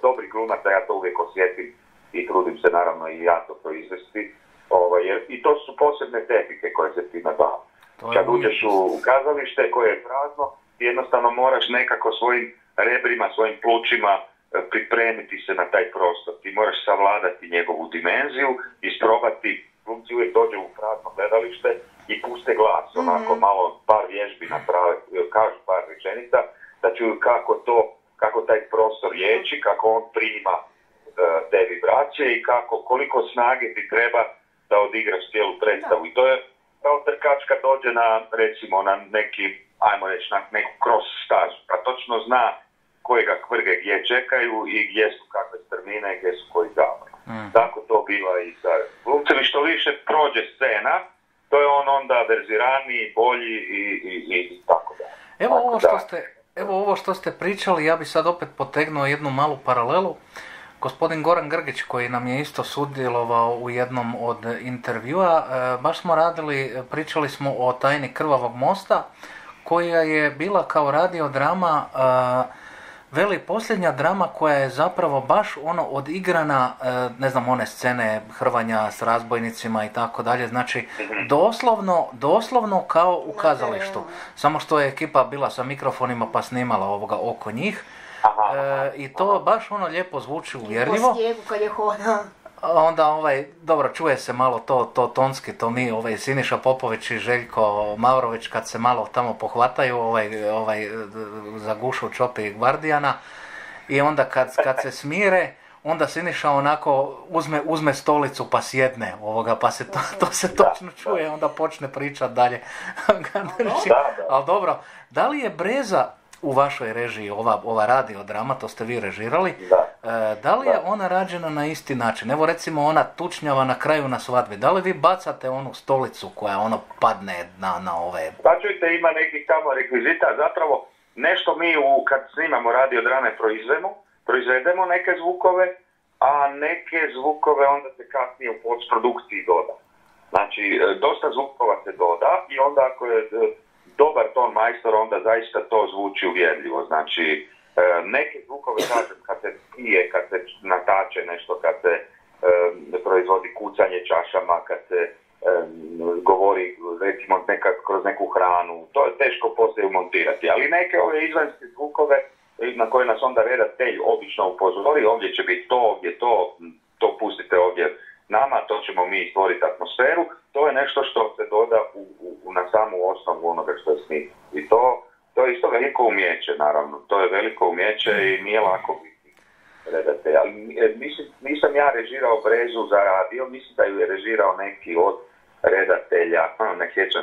dobrih glumaca, ja to uvijek osjetim i trudim se naravno i ja to proizvesti. Jer i to su posebne tehnike koje se ti nabavlja. Kad uđeš u kazalište koje je prazno, ti jednostavno moraš nekako svojim rebrima, svojim plućima pripremiti se na taj prostor. Ti moraš savladati njegovu dimenziju, isprobati, glumci uvijek dođu u prazno gledalište i puste glas, onako malo par vježbi naprave, kažu par rečenica, da čuju kako taj prostor ječi, kako on prima te vibracije i koliko snage ti treba da odigraš cijelu predstavu. I to je kao trkač kad dođe na neki, ajmo reći, na neku cross stazu, pa točno zna koje ga kvrge gdje čekaju i gdje su kakve strmine, gdje su koji zavoj. Tako to biva i sa glumcem. Što više prođe scena, to je on onda verziraniji, bolji i tako da. Evo ovo što ste pričali, ja bi sad opet potegnuo jednu malu paralelu. Gospodin Goran Grgić, koji nam je isto sudjelovao u jednom od intervjua, baš smo pričali smo o Tajni krvavog mosta, koja je bila kao radiodrama, veli posljednja drama koja je zapravo baš odigrana, ne znam, one scene hrvanja s razbojnicima i tako dalje, znači doslovno kao u kazalištu, samo što je ekipa bila sa mikrofonima pa snimala oko njih. I to baš lijepo zvuči uvjerljivo. Onda dobro, čuje se malo to tonski, to mi Siniša Popović i Željko Maurović kad se malo tamo pohvataju za gušu Čopi Gvardijana i onda kad se smire, onda Siniša onako uzme stolicu pa sjedne pa se to se točno čuje, onda počne pričati dalje. Ali dobro, da li je Breza u vašoj režiji, ova radiodrama, to ste vi režirali, da li je ona rađena na isti način? Evo recimo ona tučnjava na kraju na svadbi, da li vi bacate onu stolicu koja padne na ove... Pa čujte, ima nekih tamo rekvizita, zapravo nešto mi kad snimamo radiodrame proizvedemo neke zvukove, a neke zvukove onda se kasnije u postprodukciji doda. Znači, dosta zvukova se doda i onda ako je dobar ton majstor, onda zaista to zvuči uvjerljivo. Znači, neke zvukove, kažem, kad se pije, kad se natače nešto, kad se proizvodi kucanje čašama, kad se govori, recimo, kroz neku hranu, to je teško poslije montirati. Ali neke ove izvanjske zvukove na koje nas onda redatelj obično upozori, ovdje će biti to, ovdje to pustite ovdje nama, to ćemo mi stvoriti atmosferu, to je nešto što se doda na samu osnovu onoga što je snimljeno. I to je isto veliko umjeće, naravno. To je veliko umjeće i nije lako biti redatelj. Ali nisam ja režirao Brezu za radio, mislim da ju je režirao neki od redatelja, ne sjećam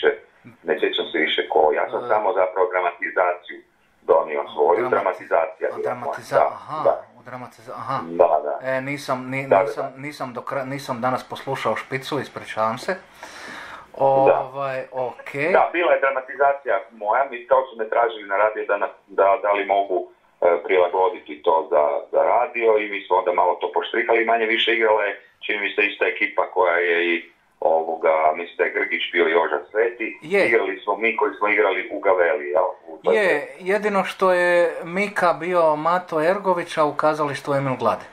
se više ko. Ja sam samo zapravo dramatizaciju donio svoju, dramatizacija. Nisam danas poslušao Špicu, ispričavam se. Okay. Da, bila je dramatizacija moja, to su me tražili na radio da li mogu prilagoditi to za radio i mi smo onda malo to poštrikali, manje više igrala je, čini mi se, ista ekipa koja je i mislim da je Grgić bio i Joža Sveti, igrali smo mi koji smo igrali u Gaveli. Jedino što je Mika bio Mato Ergović, a u kazalištu Emil Glade.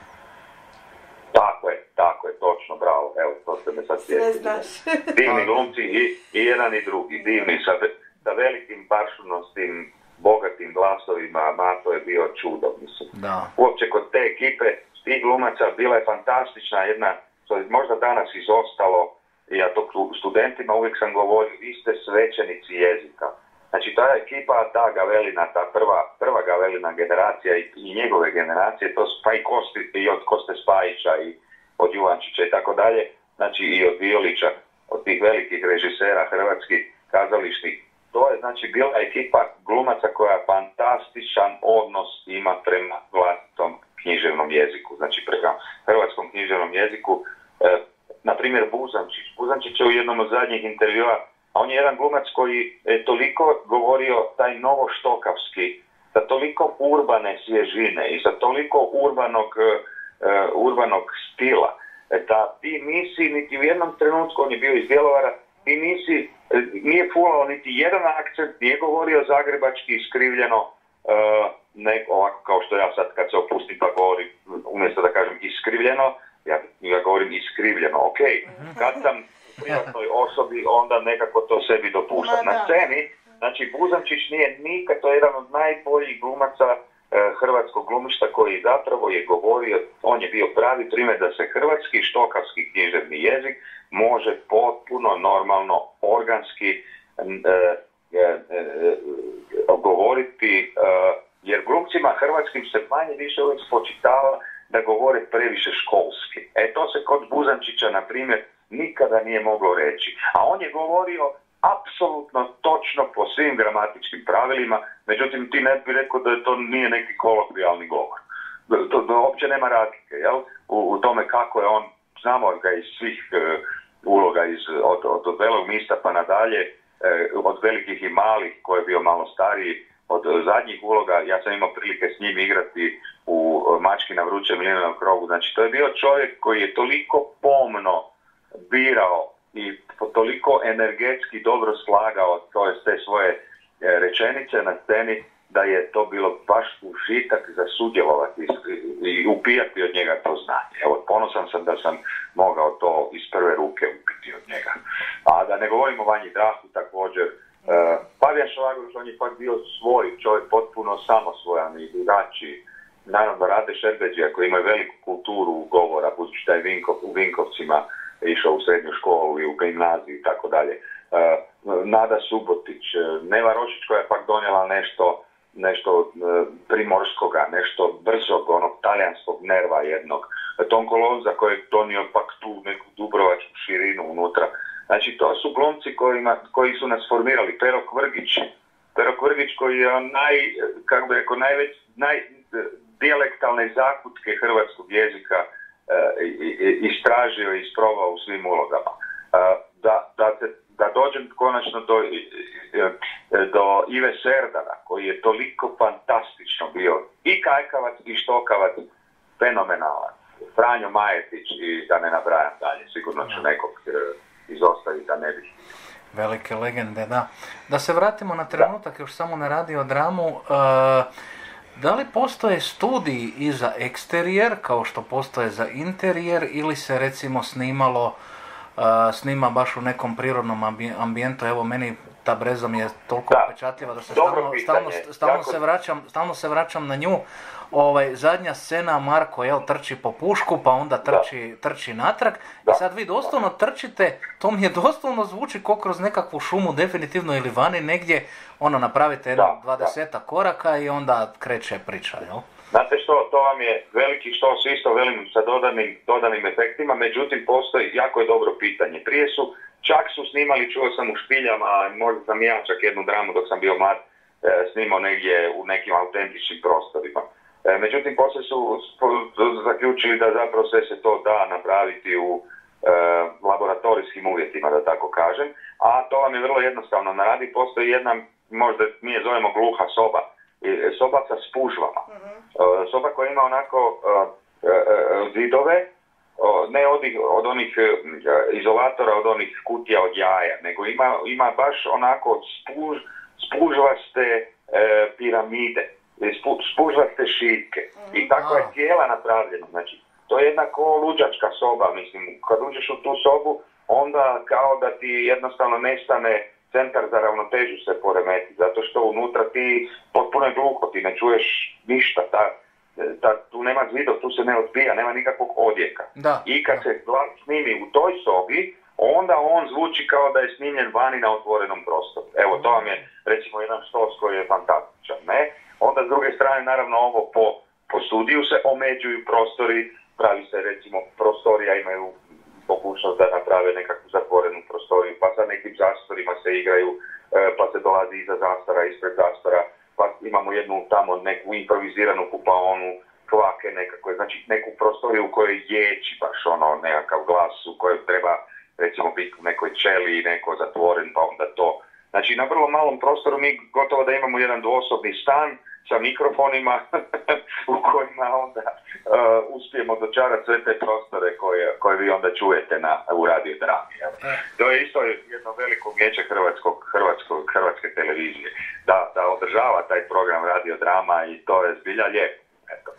Tako je, točno, bravo, evo, to ste me sad sjetili. Divni glumci i jedan i drugi, divni, sa velikim baršunostim, bogatim glasovima, Mato je bio čudo, mislim. Da. Uopće kod te ekipe, tih glumaca, bila je fantastična jedna, što je možda danas izostalo, ja to studentima uvijek sam govorio, vi ste svećenici jezika. Znači ta ekipa, ta Gavelina, ta prva Gavelina generacija i njegove generacije, to pa i od Koste Spajića i od Juvančića i tako dalje, znači i od Violića, od tih velikih režisera hrvatskih kazališnih. To je znači bila ekipa glumaca koja fantastičan odnos ima prema vlastitom književnom jeziku, znači prema hrvatskom književnom jeziku. Na primjer Buzančić je u jednom od zadnjih intervjua, a on je jedan glumac koji je toliko govorio taj novoštokavski, sa toliko urbane svježine i sa toliko urbanog stila, da ti nisi niti u jednom trenutku, on je bio iz Bjelovara, nije fulao niti jedan akcent, nije govorio zagrebački iskrivljeno, ovako kao što ja sad kad se opustim pa govorim, umjesto da kažem iskrivljeno, ja govorim iskrivljeno, ok, kad sam u privatnoj osobi onda nekako to sebi dopuštam. Na sceni, znači Buzančić nije nikad, to je jedan od najboljih glumaca hrvatskog glumišta koji zapravo je govorio, on je bio pravi primjer da se hrvatski štokavski književni jezik može potpuno normalno, organski govoriti, jer glumcima hrvatskim se manje više uvijek spočitava da govore previše školski. To se kod Buzančića, na primjer, nikada nije moglo reći. A on je govorio apsolutno točno po svim gramatičkim pravilima, međutim ti ne bi rekao da to nije neki kolokvijalni govor. To uopće nema razlike, jel? U tome kako je on, znamo ga iz svih uloga, od Velog mista pa nadalje, od velikih i malih, koji je bio malo stariji, od zadnjih uloga, ja sam imao prilike s njim igrati u Mački na vrućem linenom krovu. Znači, to je bio čovjek koji je toliko pomno birao i toliko energetski dobro slagao te svoje rečenice na sceni, da je to bilo baš užitak za sudjelovati i upijati od njega to znanje. Evo, ponosan sam da sam mogao to iz prve ruke upiti od njega. A da ne govorimo o Vanji Drahu također. Fabijan Šovagović, on je pak bio svoj čovjek, potpuno samosvojan i drugačiji. Naravno, Rade Šerbeđija koji ima veliku kulturu govora, budući da je u Vinkovcima išao u srednju školu i u gimnaziju i tako dalje. Nada Subotić, Neva Rošić koja je pak donijela nešto primorskoga, nešto brzog, onog talijanskog nerva jednog. Tonko Lonza koji je donio pak tu neku dubrovačku širinu unutra. Znači, to su glumci koji su nas formirali. Pero Kvrgić koji je najdijalektalne zakutke hrvatskog jezika istražio i isprobao u svim ulogama. Da dođem konačno do Ive Serdara, koji je toliko fantastično bio i kajkavac i štokavac, fenomenalan. Franjo Majetić i da ne nabrajam dalje, sigurno ću nekog izostaviti da ne bih. Velike legende, da. Da se vratimo na trenutak još samo na radiodramu. Da li postoje studiji i za eksterijer, kao što postoje za interijer, ili se recimo snima baš u nekom prirodnom ambijentu? Evo, meni ta Breza mi je toliko upečatljiva da se stalno se vraćam na nju. Zadnja scena, Marko trči po pušku, pa onda trči natrag. I sad vi doslovno trčite, to mi je doslovno zvuči kao kroz nekakvu šumu, definitivno, ili vani negdje, napravite 20 koraka i onda kreće priča, jel? Znate što, to vam je veliki štos, isto velim sa dodanim efektima, međutim postoji, jako je dobro pitanje. Prije čak su snimali, čuo sam u Špiljama, možda sam ja čak jednu dramu dok sam bio mlad, snimao negdje u nekim autentičnim prostorima. Međutim, poslije su zaključili da zapravo sve se to da napraviti u laboratorijskim uvjetima, da tako kažem, a to vam je vrlo jednostavno naradi. Postoji jedna, možda mi je zovemo gluha soba, soba sa spužvama. Soba koja ima onako zidove, ne od onih izolatora, od onih kutija od jaja, nego ima baš onako spužvaste piramide, spužvaste šipke i tako je cijela napravljena. Znači, to je jedna ko luđačka soba, mislim, kad uđeš u tu sobu, onda kao da ti jednostavno nestane centar za ravnotežu se poremeti, zato što unutra ti potpuno je gluho, ti ne čuješ ništa, tu nema zidov, tu se ne odbija, nema nikakvog odjeka. I kad se glas snimi u toj sobi, onda on zvuči kao da je snimljen vani na otvorenom prostoru. Evo, to vam je recimo jedan štos koji je fantastičan, ne? Onda s druge strane, naravno, ovo po studiju se omeđuju prostori, pravi se recimo prostorija, imaju mogućnost da naprave nekakvu zatvorenu prostoriju, pa sa nekim zastorima se igraju, pa se dolazi iza zastara, ispred zastara, pa imamo jednu tamo neku improviziranu kupaonu, kvake nekakve, znači neku prostoriju u kojoj ječi baš nekakav glas u kojoj treba recimo biti u nekoj ćeliji, neko zatvoren, pa onda to. Znači na vrlo malom prostoru mi gotovo da imamo jedan dvosobni stan sa mikrofonima u kojima onda u uspijemo dočarati sve te prostore koje vi onda čujete u radiodrami. To je isto jedno veliko umijeće hrvatske televizije, da održava taj program radiodrama i to je zbilja lijepo. Eto.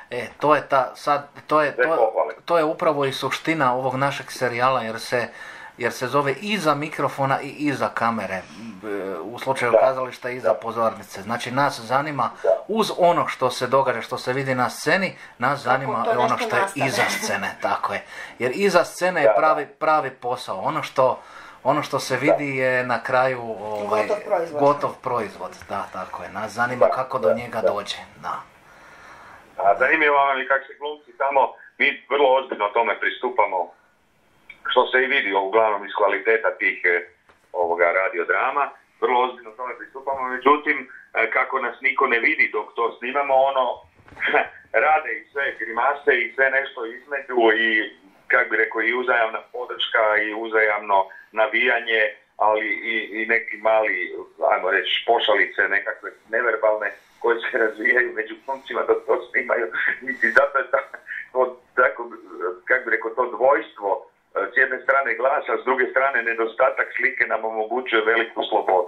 To je upravo i suština ovog našeg serijala, jer se zove iza mikrofona i iza kamere, u slučaju kazališta iza pozornice. Znači nas zanima uz ono što se događa, što se vidi na sceni, nas zanima ono što je iza scene, tako je. Jer iza scene je pravi posao. Ono što se vidi je na kraju gotov proizvod. Da, tako je. Nas zanima kako do njega dođe. Da. A zanimljivo vam je kako se glumci tamo, mi vrlo ozbiljno tome pristupamo, što se i vidi uglavnom iz kvaliteta tih radiodrama, vrlo ozbiljno tome pristupamo, međutim, kako nas niko ne vidi dok to snimamo, rade i sve grimase i sve nešto između i, kako bi rekao, i uzajamna podrška i uzajamno navijanje, ali i neki mali, ajmo reći, pošalice, nekakve neverbalne koje se razvijaju među glumcima dok to snimaju. I zato je tako, kako bi rekao, to dvojstvo, s jedne strane glasa, s druge strane nedostatak slike nam omogućuje veliku slobodu.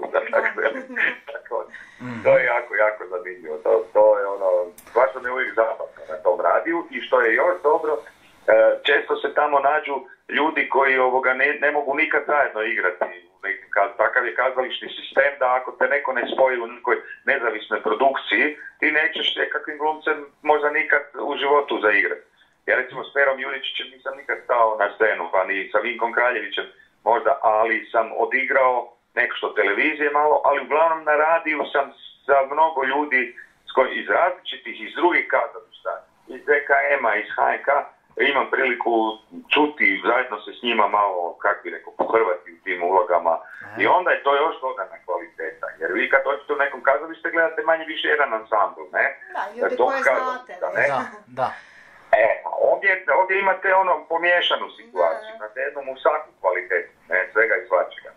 To je jako, jako zanimljivo. To je stvarno ne uvijek zabavno na tom radiju i što je još dobro, često se tamo nađu ljudi koji ne mogu nikad zajedno igrati. Takav je kazališni sistem da ako te neko ne spoji u nekoj nezavisnoj produkciji, ti nećeš nekakvim glumcem možda nikad u životu zaigrati. Ja recimo s Perom Juričićem nisam nikad stao na scenu, pa ni sa Vinkom Kraljevićem možda, ali sam odigrao nešto televizije malo, ali uglavnom na radiju sam sa mnogo ljudi iz različitih, iz drugih kazališta, iz DKM-a, iz HNK, imam priliku čuti, zajedno se s njima malo, kako bi rekao, pohrvati u tim ulogama. I onda je to još dodana kvaliteta. Jer vi kad dođete u nekom kazalište gledate manje više jedan ansambl, ne? Da, ljudi koje znate. Da. Ovdje imate pomiješanu situaciju, imate jednom u svaku kvalitetu, ne, svega i svačega.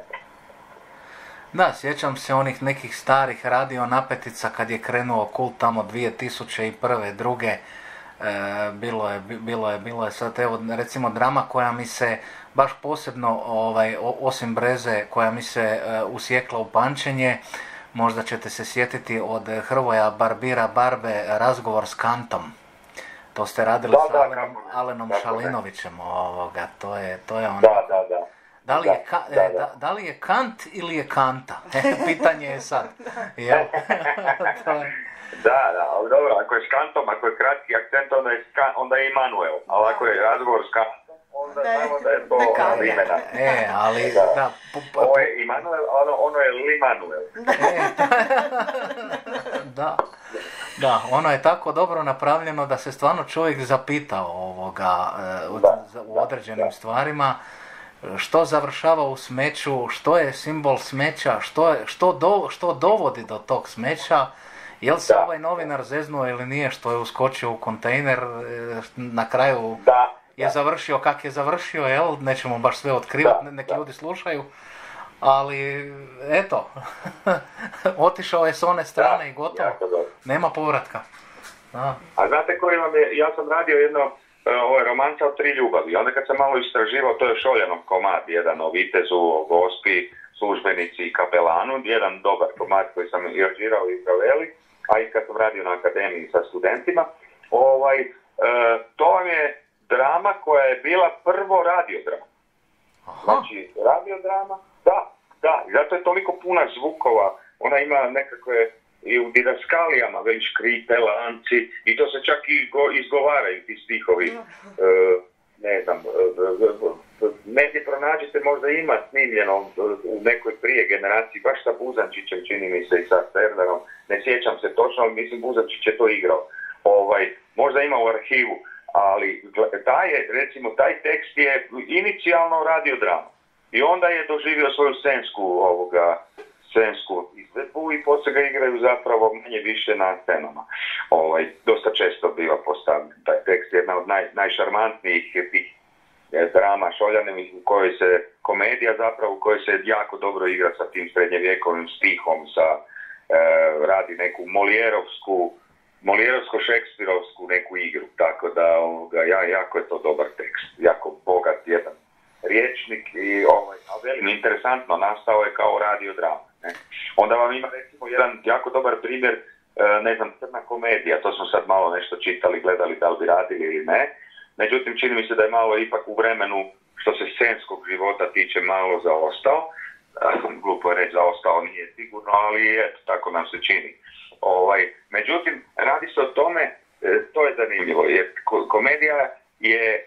Da, sjećam se onih nekih starih radio napetica kad je krenuo kult tamo 2001. druge. Bilo je sad, evo, recimo drama koja mi se baš posebno, osim Breze, koja mi se usjekla u pamćenje, možda ćete se sjetiti od Hrvoja Barbira Barbe, Razgovor s Kantom. To ste radili sa Alenom Šalinovićem, to je ono. Da. Da li je Kant ili je Kanta? Pitanje je sad. Jel? Da, ali dobro, ako je s Kantom, ako je kratki akcent, onda je Immanuel, ali ako je razgovor s Kantom, onda znamo da je to imena. Ali da. Ovo je Immanuel, ono je Limanuel. Da, ono je tako dobro napravljeno da se stvarno čovjek zapita u određenim stvarima. Što završava u smeću, što je simbol smeća, što dovodi do tog smeća, jel se ovaj novinar zeznuo ili nije što je uskočio u kontejner, na kraju je završio kak je završio, jel, nećemo baš sve otkrivati, neki ljudi slušaju, ali eto, otišao je s one strane i gotovo, nema povratka. A znate koji vam je, ja sam radio jedno, romanca o 3 ljubavi. Onda kad sam malo istraživao, to je Šoljanov komad, jedan o vitezu, o gospi, službenici i kapelanu, jedan dobar komad koji sam aranžirao i Gaveli, a i kad sam radio na akademiji sa studentima. To vam je drama koja je bila prvo radiodrama. Znači, radiodrama, da, i zato je toliko puna zvukova, ona ima nekakve i u didaskalijama već krite, lanci, i to se čak i izgovaraju ti stihovi. Ne znam, negdje pronađite, možda ima snimljeno u nekoj prije generaciji, baš sa Buzančićem, čini mi se, i sa Serdarom, ne sjećam se točno, ali mislim Buzančić je to igrao. Možda ima u arhivu, ali taj tekst je inicijalno radiodrama. I onda je doživio svoju scensku izvedbu i poslije ga igraju zapravo manje više na scenama. Dosta često biva postavljen taj tekst, jedna od najšarmantnijih tih drama Šoljanovih, u kojoj se komedija zapravo, u kojoj se jako dobro igra sa tim srednjevjekovnim stihom, radi neku Molijerovsku molijerovsko-šekspirovsku neku igru, tako da jako je to dobar tekst, jako bogat jedan riječnik i a velim, interesantno, nastao je kao radiodrama. Ne? Onda vam ima recimo jedan jako dobar primjer, ne znam, Crna komedija, to smo sad malo nešto čitali, gledali da li bi radili ili ne, međutim čini mi se da je malo ipak u vremenu što se scenskog života tiče malo zaostao, glupo je reći zaostao, nije sigurno, ali eto, tako nam se čini. Međutim, radi se o tome, to je zanimljivo, jer komedija je,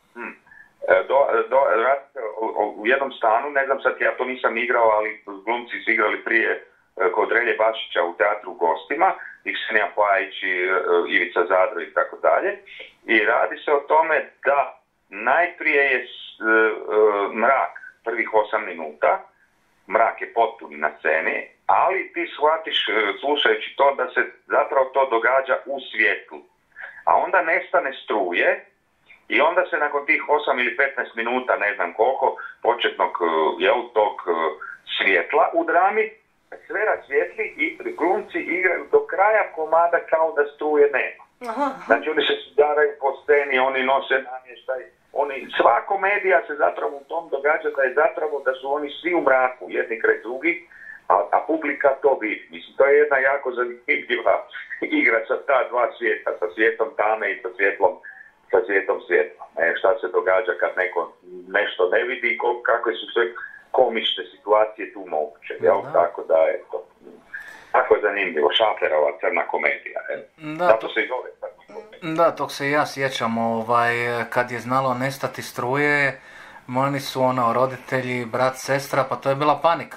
radi se u jednom stanu, ne znam sad, ja to nisam igrao, ali glumci su igrali prije kod Relje Bašića u teatru u Gostima, i Ksenija Pajić i Ivica Zadro i tako dalje, i radi se o tome da najprije je mrak prvih 8 minuta, mrak je potpuni na sceni, ali ti shvatiš slušajući to da se zapravo to događa u svjetlu. A onda nestane struje i onda se nakon tih 8 ili 15 minuta, ne znam koliko, početnog tog svjetla u drami, sve rasvjetli i glumci igraju do kraja komada kao da struje nema. Znači oni se sudaraju po sceni, oni nose namještaj, sva komedija se zapravo u tom događa da je zapravo da su oni svi u mraku, jedni kraj drugi, a publika to vidi. Mislim, to je jedna jako zanimljiva igra sa ta dva svijeta, sa svijetom tame i sa svijetom svjetla. Šta se događa kad neko nešto ne vidi i kakve su sve komične situacije tu moguće. Tako da je to tako zanimljivo. Šaferova Crna komedija. Zato se i zove Crna komedija. Da, tog se ja sjećam, kad je znalo nestati struje, oni su roditelji, brat, sestra, pa to je bila panika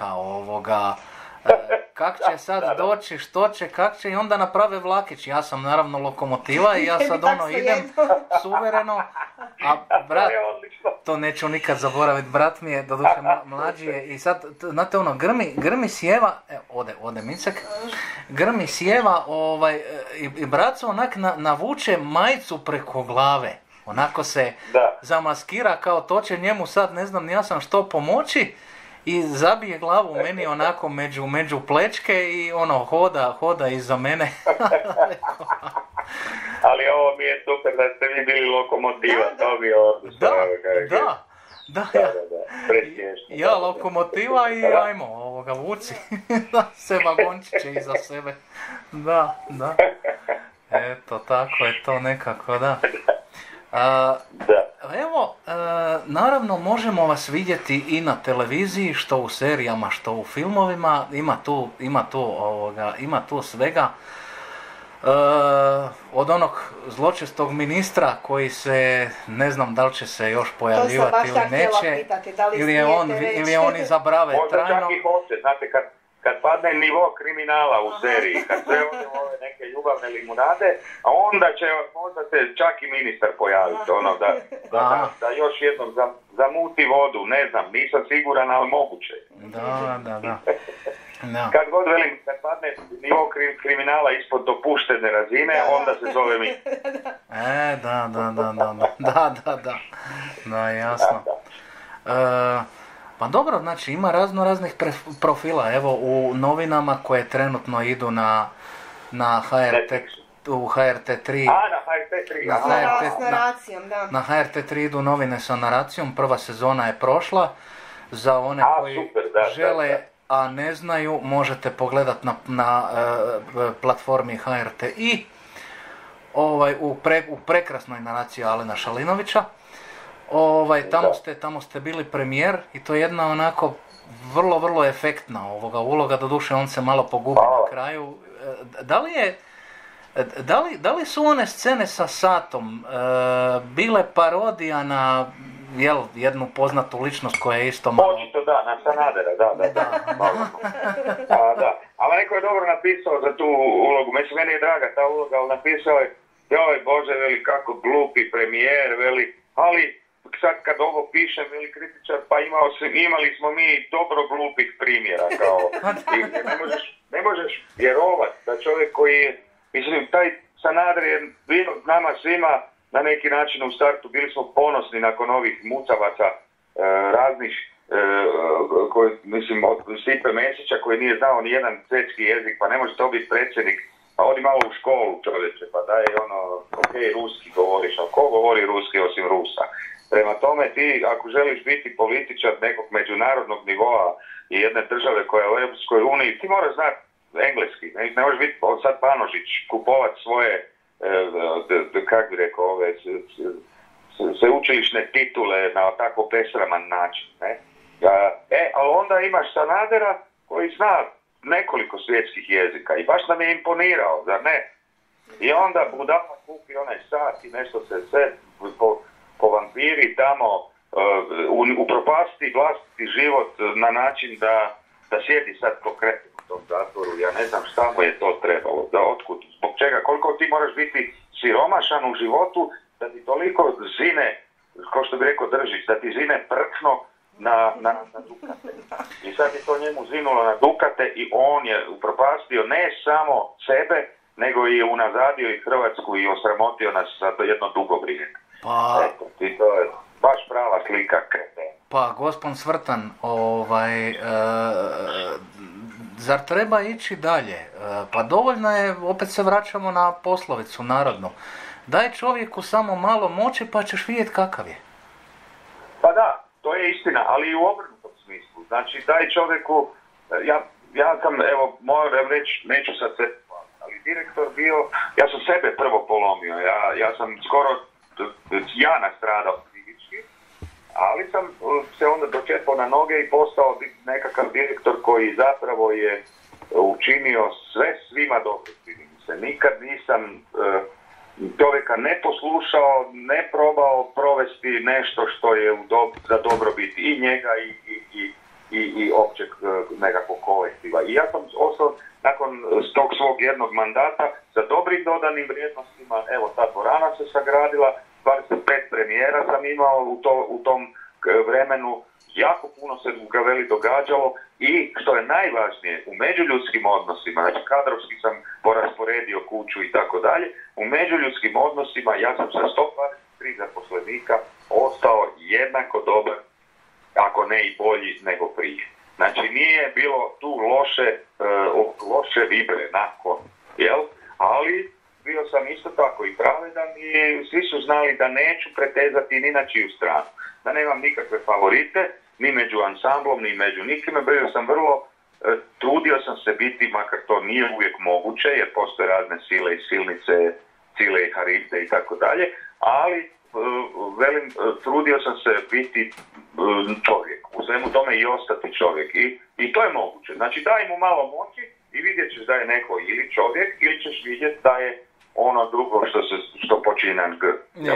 kak će sad doći, što će, kak će, i onda naprave vlakić. Ja sam naravno lokomotiva i ja sad idem suvereno, a brat, to neću nikad zaboraviti, brat mi je doduše mlađi je i sad, znate grmi sjeva, ode micek, grmi sjeva i brat se onak navuče majicu preko glave. Onako se zamaskira kao to će njemu sad, ne znam, ja sam što pomoći, i zabije glavu meni onako među plečke i hoda iza mene. Ali ovo mi je super da ste vi bili lokomotiva, to bi odlično. Da, ja lokomotiva i ajmo, vuci se vagončiće iza sebe. Da. Eto, tako je to nekako, da. Evo, naravno možemo vas vidjeti i na televiziji, što u serijama, što u filmovima, ima tu svega. Od onog zločestog ministra koji se, ne znam da li će se još pojavljivati ili neće, ili je on izabrave trajno. Možda čak i hoće, znate, kad padne nivo kriminala u seriji, kad sve ove neke ljubavne limunade, a onda će možda se čak i ministar pojaviti, da još jednom zamuti vodu, ne znam, nisam siguran, ali moguće. Da. Kad god velim, kad padne nivo kriminala ispod dopuštene razine, onda se zove ministar. Da, jasno. Pa dobro, znači ima raznih profila, evo u novinama koje trenutno idu na HRT3. Na HRT3. S naracijom, da. Na HRT3 idu novine sa naracijom, prva sezona je prošla. Za one koji žele, a ne znaju, možete pogledati na platformi HRT u prekrasnoj naraciji Alena Šalinovića. Tamo ste bili premijer i to je jedna onako vrlo efektna uloga, doduše on se malo pogubi na kraju. Da li su one scene sa Satom bile parodija na jednu poznatu ličnost koja je isto malo... Očito da, na Sanadera, da. Ali neko je dobro napisao za tu ulogu, meni je draga ta uloga, ali napisao je, joj Bože, veli kako glupi premijer, veli, ali sad kad ovo pišem, veli kritičar, pa imali smo mi dobro glupih primjera, kao, i ne možeš vjerovat da čovjek koji je, mislim, taj Sanader je bio nama svima na neki način u startu, bili smo ponosni nakon ovih mucavaca raznih, od Stipe Mesića koji nije znao ni jedan svjetski jezik, pa ne može to biti predsjednik pa odi malo u školu čovječe, pa daj ono, ok, ruski govoriš, ali ko govori ruski osim Rusa? Prema tome ti, ako želiš biti političar nekog međunarodnog nivoa i jedne države koja je u Europskoj uniji, ti moraš znati engleski, ne možeš biti sad Panožić, kupovat svoje, kako bi rekao, ove sveučilišne titule na tako besraman način, ne? Ali onda imaš Sanadera koji zna nekoliko svjetskih jezika i baš nam je imponirao, zar ne? I onda budala kupi onaj sat i nešto se sve po vampiri tamo upropasti vlastiti život na način da sjedi sad konkretno u tom zatvoru. Ja ne znam šta mu je to trebalo, da otkud, zbog čega, koliko ti moraš biti siromašan u životu da ti toliko zine, kao što bi rekao držiš, da ti zine prkno na dukate. I sad je to njemu zinulo na dukate i on je upropastio ne samo sebe, nego i unazadio i Hrvatsku i osramotio nas za to jedno dugo vrijeme. Pa... Eto, ti to je baš prava slika kretena. Pa, gospon Svrtan, zar treba ići dalje? Pa dovoljno je, opet se vraćamo na poslovicu narodnu. Daj čovjeku samo malo moći pa ćeš vidjeti kakav je. Pa da, to je istina, ali i u obrnutom smislu. Znači, daj čovjeku, ja sam, evo, moram reći, neću sad se, ali direktor bio, ja sam sebe prvo polomio, ja sam skoro, ja nastradao fizički, ali sam se onda dočepao na noge i postao nekakav direktor koji zapravo je učinio sve svima dobro, čini mi se. Nikad nisam čovjeka ne poslušao, ne probao provesti nešto što je za dobrobit i njega i općeg nekakvog kolektiva. I ja sam ostao nakon tog svog jednog mandata sa dobrim dodanim vrijednostima, evo ta dvorana se sagradila, 25 premijera sam imao u tom vremenu, jako puno se u Gaveli događalo i što je najvažnije u međuljudskim odnosima, znači kadrovski sam porasporedio kuću i tako dalje, u međuljudskim odnosima ja sam sa 123 zaposlenika ostao jednako dobar, ako ne i bolji nego prije. Znači nije bilo tu loše vibre nakon, jel? Ali bio sam isto tako i pravedan i svi su znali da neću pretezati ni na čiju stranu. Da nemam nikakve favorite, ni među ansamblom, ni među nikime. Bio sam trudio sam se biti, makar to nije uvijek moguće, jer postoje razne sile i silnice, sile i haribde i tako dalje, ali trudio sam se biti čovjek, u svemu tome i ostati čovjek. I to je moguće. Znači daj mu malo moći i vidjet ćeš da je neko ili čovjek ili ćeš vidjeti da je ono drugo što počinje na G.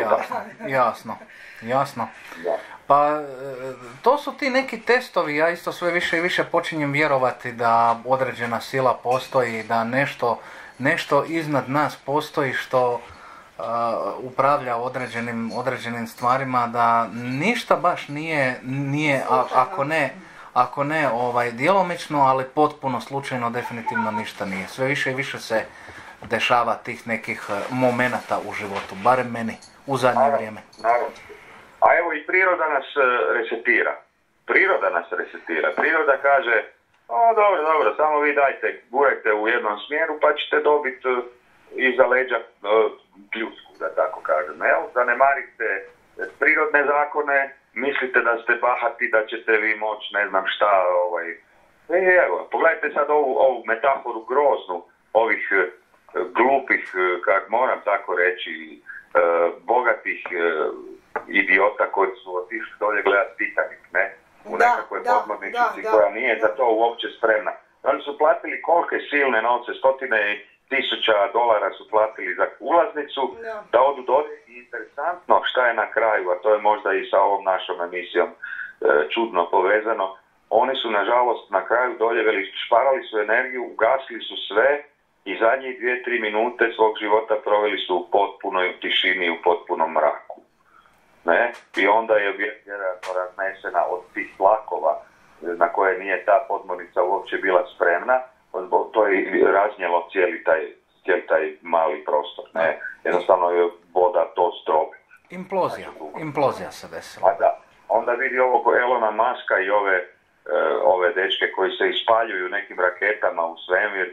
Jasno. Da. Pa to su ti neki testovi, ja isto sve više i više počinjem vjerovati da određena sila postoji, da nešto iznad nas postoji što upravlja određenim stvarima, da ništa baš nije ako ne djelomično, ali potpuno slučajno definitivno ništa nije. Sve više i više se dešava tih nekih momenata u životu, barem meni, u zadnje vrijeme. Naravno. A evo i priroda nas resetira. Priroda kaže, dobro, samo vi gurajte u jednom smjeru pa ćete dobiti iza leđa pljusku, da tako kažem. Zanemarite prirodne zakone, mislite da ste bahati, da ćete vi moći ne znam šta. Evo, pogledajte sad ovu metaforu groznu ovih glupih, kak moram tako reći, bogatih idiota koji su otišli dolje gledati Titanic, ne? U nekakvoj podmorničici koja nije za to uopće spremna. Oni su platili kolike silne novce, $100,000 su platili za ulaznicu, da odu dolje. I interesantno šta je na kraju, a to je možda i sa ovom našom emisijom čudno povezano, oni su nažalost na kraju dolje šparali su energiju, ugasili su sve i zadnjih 2-3 minute svog života proveli su u potpunoj tišini, u potpunom mraku. Ne? I onda je vjerojatno raznesena od tih vlakova na koje nije ta podmornica uopće bila spremna, to je raznijelo cijeli taj mali prostor. Ne? Jednostavno je voda to strobi. Implozija se desila. A da, onda vidi ovog Elona Muska i ove dečke koji se ispaljuju nekim raketama u svemir,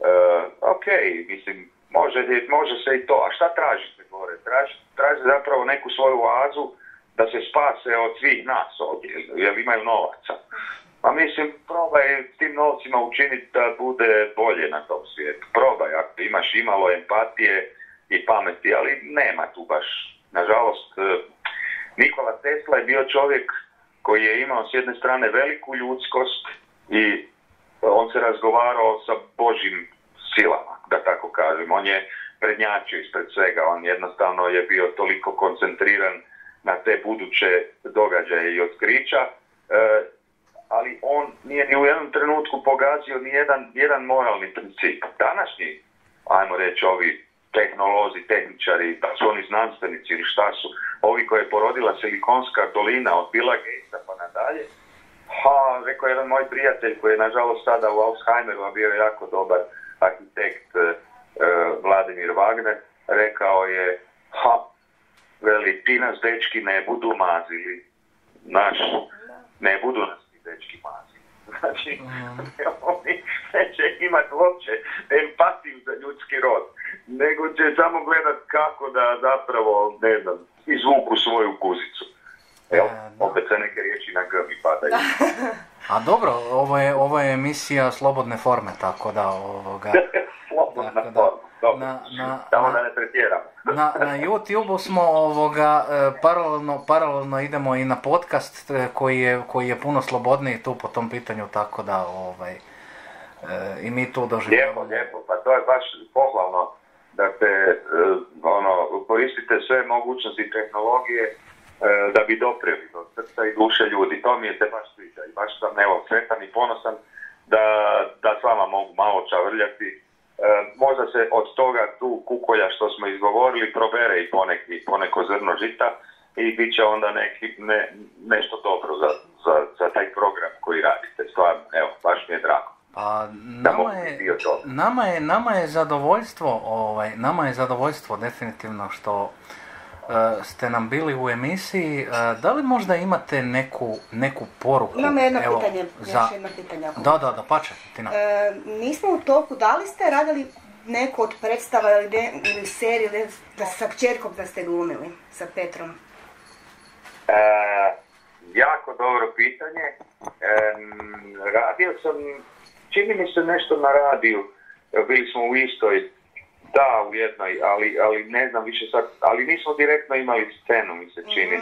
Ok, mislim, može se i to. A šta tražite gore? Traži zapravo neku svoju oazu da se spase od svih nas ovdje, jer imaju novaca. Pa mislim, probaj tim novcima učiniti da bude bolje na tom svijetu. Probaj, ako imaš imalo empatije i pameti, ali nema tu baš. Nažalost, Nikola Tesla je bio čovjek koji je imao s jedne strane veliku ljudskost i on se razgovarao sa Božjim silama, da tako kažem. On je prednjačio ispred svega, on jednostavno je bio toliko koncentriran na te buduće događaje i otkrića, ali on nije ni u jednom trenutku pogazio ni jedan moralni princip. Današnji, ajmo reći, ovi tehnolozi, tehničari, da su oni znanstvenici ili šta su, ovi koje je porodila Silikonska dolina od Billa Gatesa pa nadalje, rekao jedan moj prijatelj koji je nažalost sada u Alzheimeru, a bio je jako dobar arhitekt Vladimir Wagner, rekao je, veli, ti nas dečki ne budu mazili, ne budu nas ti dečki mazili. Znači, oni neće imati uopće empatiju za ljudski rod, nego će samo gledat kako da zapravo, ne znam, izvuku svoju guzicu. Evo, opet se neke riječi na G mi padaju. A dobro, ovo je emisija slobodne forme, tako da slobodna forma, samo da ne pretjeramo. Na YouTube-u smo paralelno idemo i na podcast koji je puno slobodniji tu po tom pitanju, tako da i mi tu doživljamo. Lijepo, pa to je baš pohvalno da te koristite sve mogućnosti tehnologije da bi dopreli do srca i duše ljudi. To mi je se baš sviđa i baš sam sretan i ponosan da s vama mogu malo čavrljati. Možda se od toga tu kukolja što smo izgovorili probere i poneko zrno žita i bit će onda nešto dobro za taj program koji radite. Stvarno, evo, baš mi je drago. Pa nama je zadovoljstvo definitivno što ste nam bili u emisiji. Da li možda imate neku poruku? Imam jedno pitanje, još jedno pitanje. Da, pače, Tina. Nismo u toku, da li ste radili neku od predstava ili seriju sa kćerkom da ste glumili, sa Petrom? Jako dobro pitanje. Radio sam, čini mi se nešto na radiju, bili smo u istoj, da, u jednoj, ali ne znam više sad, ali nismo direktno imali scenu, mi se čini.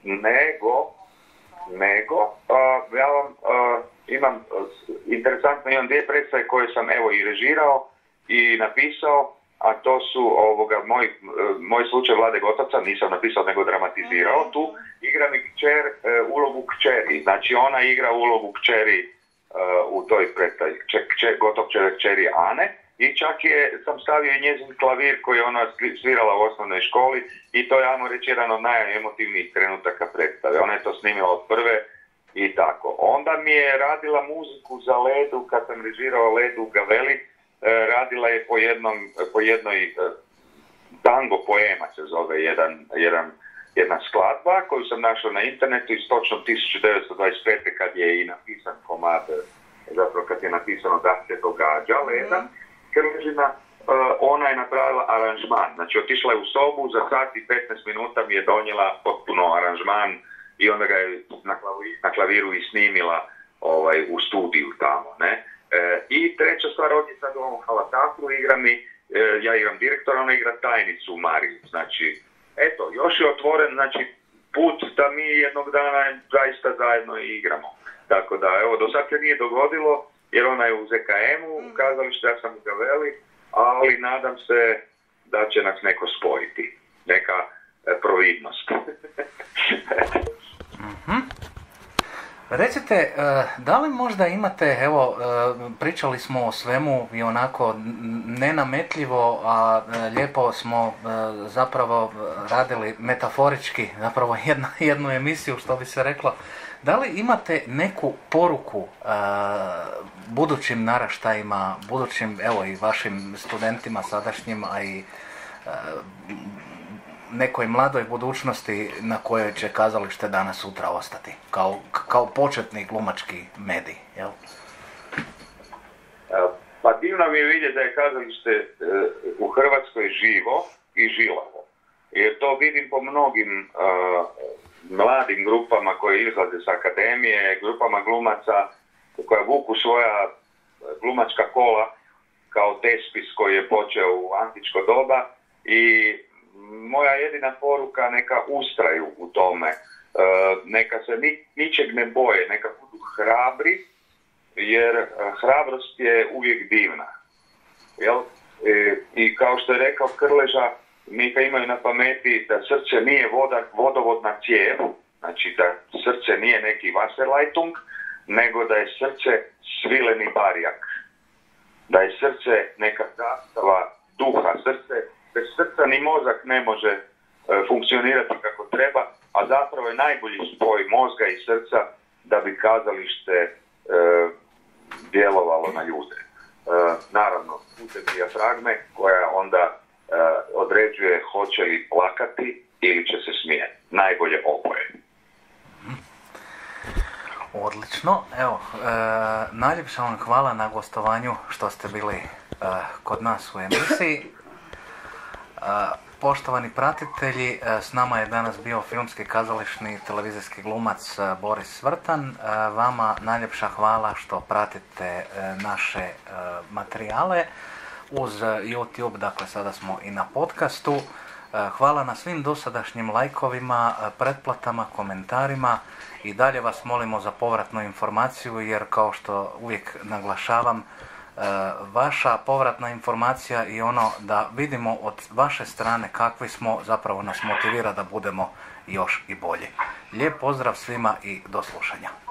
Nego, ja vam imam, interesantno, imam dvije predstave koje sam i režirao i napisao, a to su moj slučaj Vlade Gotovca, nisam napisao nego dramatizirao. Tu igra mi kćer ulogu kćeri, znači ona igra ulogu kćeri u toj predstavi, Gotovčeve kćeri Ane. I čak sam stavio i njezin klavir koji je ona svirala u osnovnoj školi i to je, ajmo reći, jedan od najemotivnijih trenutaka predstave. Ona je to snimila od prve i tako. Onda mi je radila muziku za Ledu, kad sam režirao Ledu u Gaveli, radila je po jednoj tango poema se zove jedna skladba koju sam našao na internetu iz točno 1925. kad je i napisan komad, zapravo kad je napisano Da se događa Leda. Krležina, ona je napravila aranžman, znači otišla je u sobu, za sat i 15 minuta mi je donijela potpuno aranžman i onda ga je na klaviru i snimila u studiju tamo, ne. I treća stvar, ovdje sad u ovom Halataku ja igram direktora, ona igra tajnicu Mariju, znači, eto, još je otvoren, znači, put da mi jednog dana zaista zajedno igramo. Tako da, evo, do sad se nije dogodilo, jer ona je u ZKM-u, u kazalištu, ja sam u Gaveli, ali nadam se da će nas neko spojiti. Neka providnost. Recite, da li možda imate, evo, pričali smo o svemu i onako nenametljivo, a lijepo smo zapravo radili metaforički, zapravo jednu emisiju, što bi se reklo. Da li imate neku poruku budućim naraštajima, budućim, evo, i vašim studentima sadašnjim, a i nekoj mladoj budućnosti na kojoj će kazalište danas sutra ostati, kao početni glumački medij, jel? Pa dio Divno mi je vidjeti da je kazalište u Hrvatskoj živo i žilavo. Jer to vidim po mnogim mladim grupama koje izlaze s akademije, grupama glumaca koja vuku svoja glumačka kola kao tespis koji je počeo u antičko doba i moja jedina poruka neka ustraju u tome, neka se ničeg ne boje, neka budu hrabri, jer hrabrost je uvijek divna. Jel? I kao što je rekao Krleža, neka imaju na pameti da srce nije vodovodna cijev, znači da srce nije neki Wasserleitung, nego da je srce svileni barjak. Da je srce neka zastava duha, bez srca ni mozak ne može funkcionirati kako treba, a zapravo je najbolji spoj mozga i srca da bi kazalište djelovalo na ljude. Naravno, putem dijafragme koja onda određuje hoće li plakati ili će se smijeti. Najbolje oboje. Odlično. Evo, najljepša vam hvala na gostovanju što ste bili kod nas u emisiji. Poštovani pratitelji, s nama je danas bio filmski, kazališni, televizijski glumac Boris Svrtan. Vama najljepša hvala što pratite naše materijale uz YouTube, dakle sada smo i na podcastu. Hvala na svim dosadašnjim lajkovima, pretplatama, komentarima i dalje vas molimo za povratnu informaciju jer kao što uvijek naglašavam, vaša povratna informacija i ono da vidimo od vaše strane kakvi smo zapravo nas motivira da budemo još i bolji. Lijep pozdrav svima i do slušanja.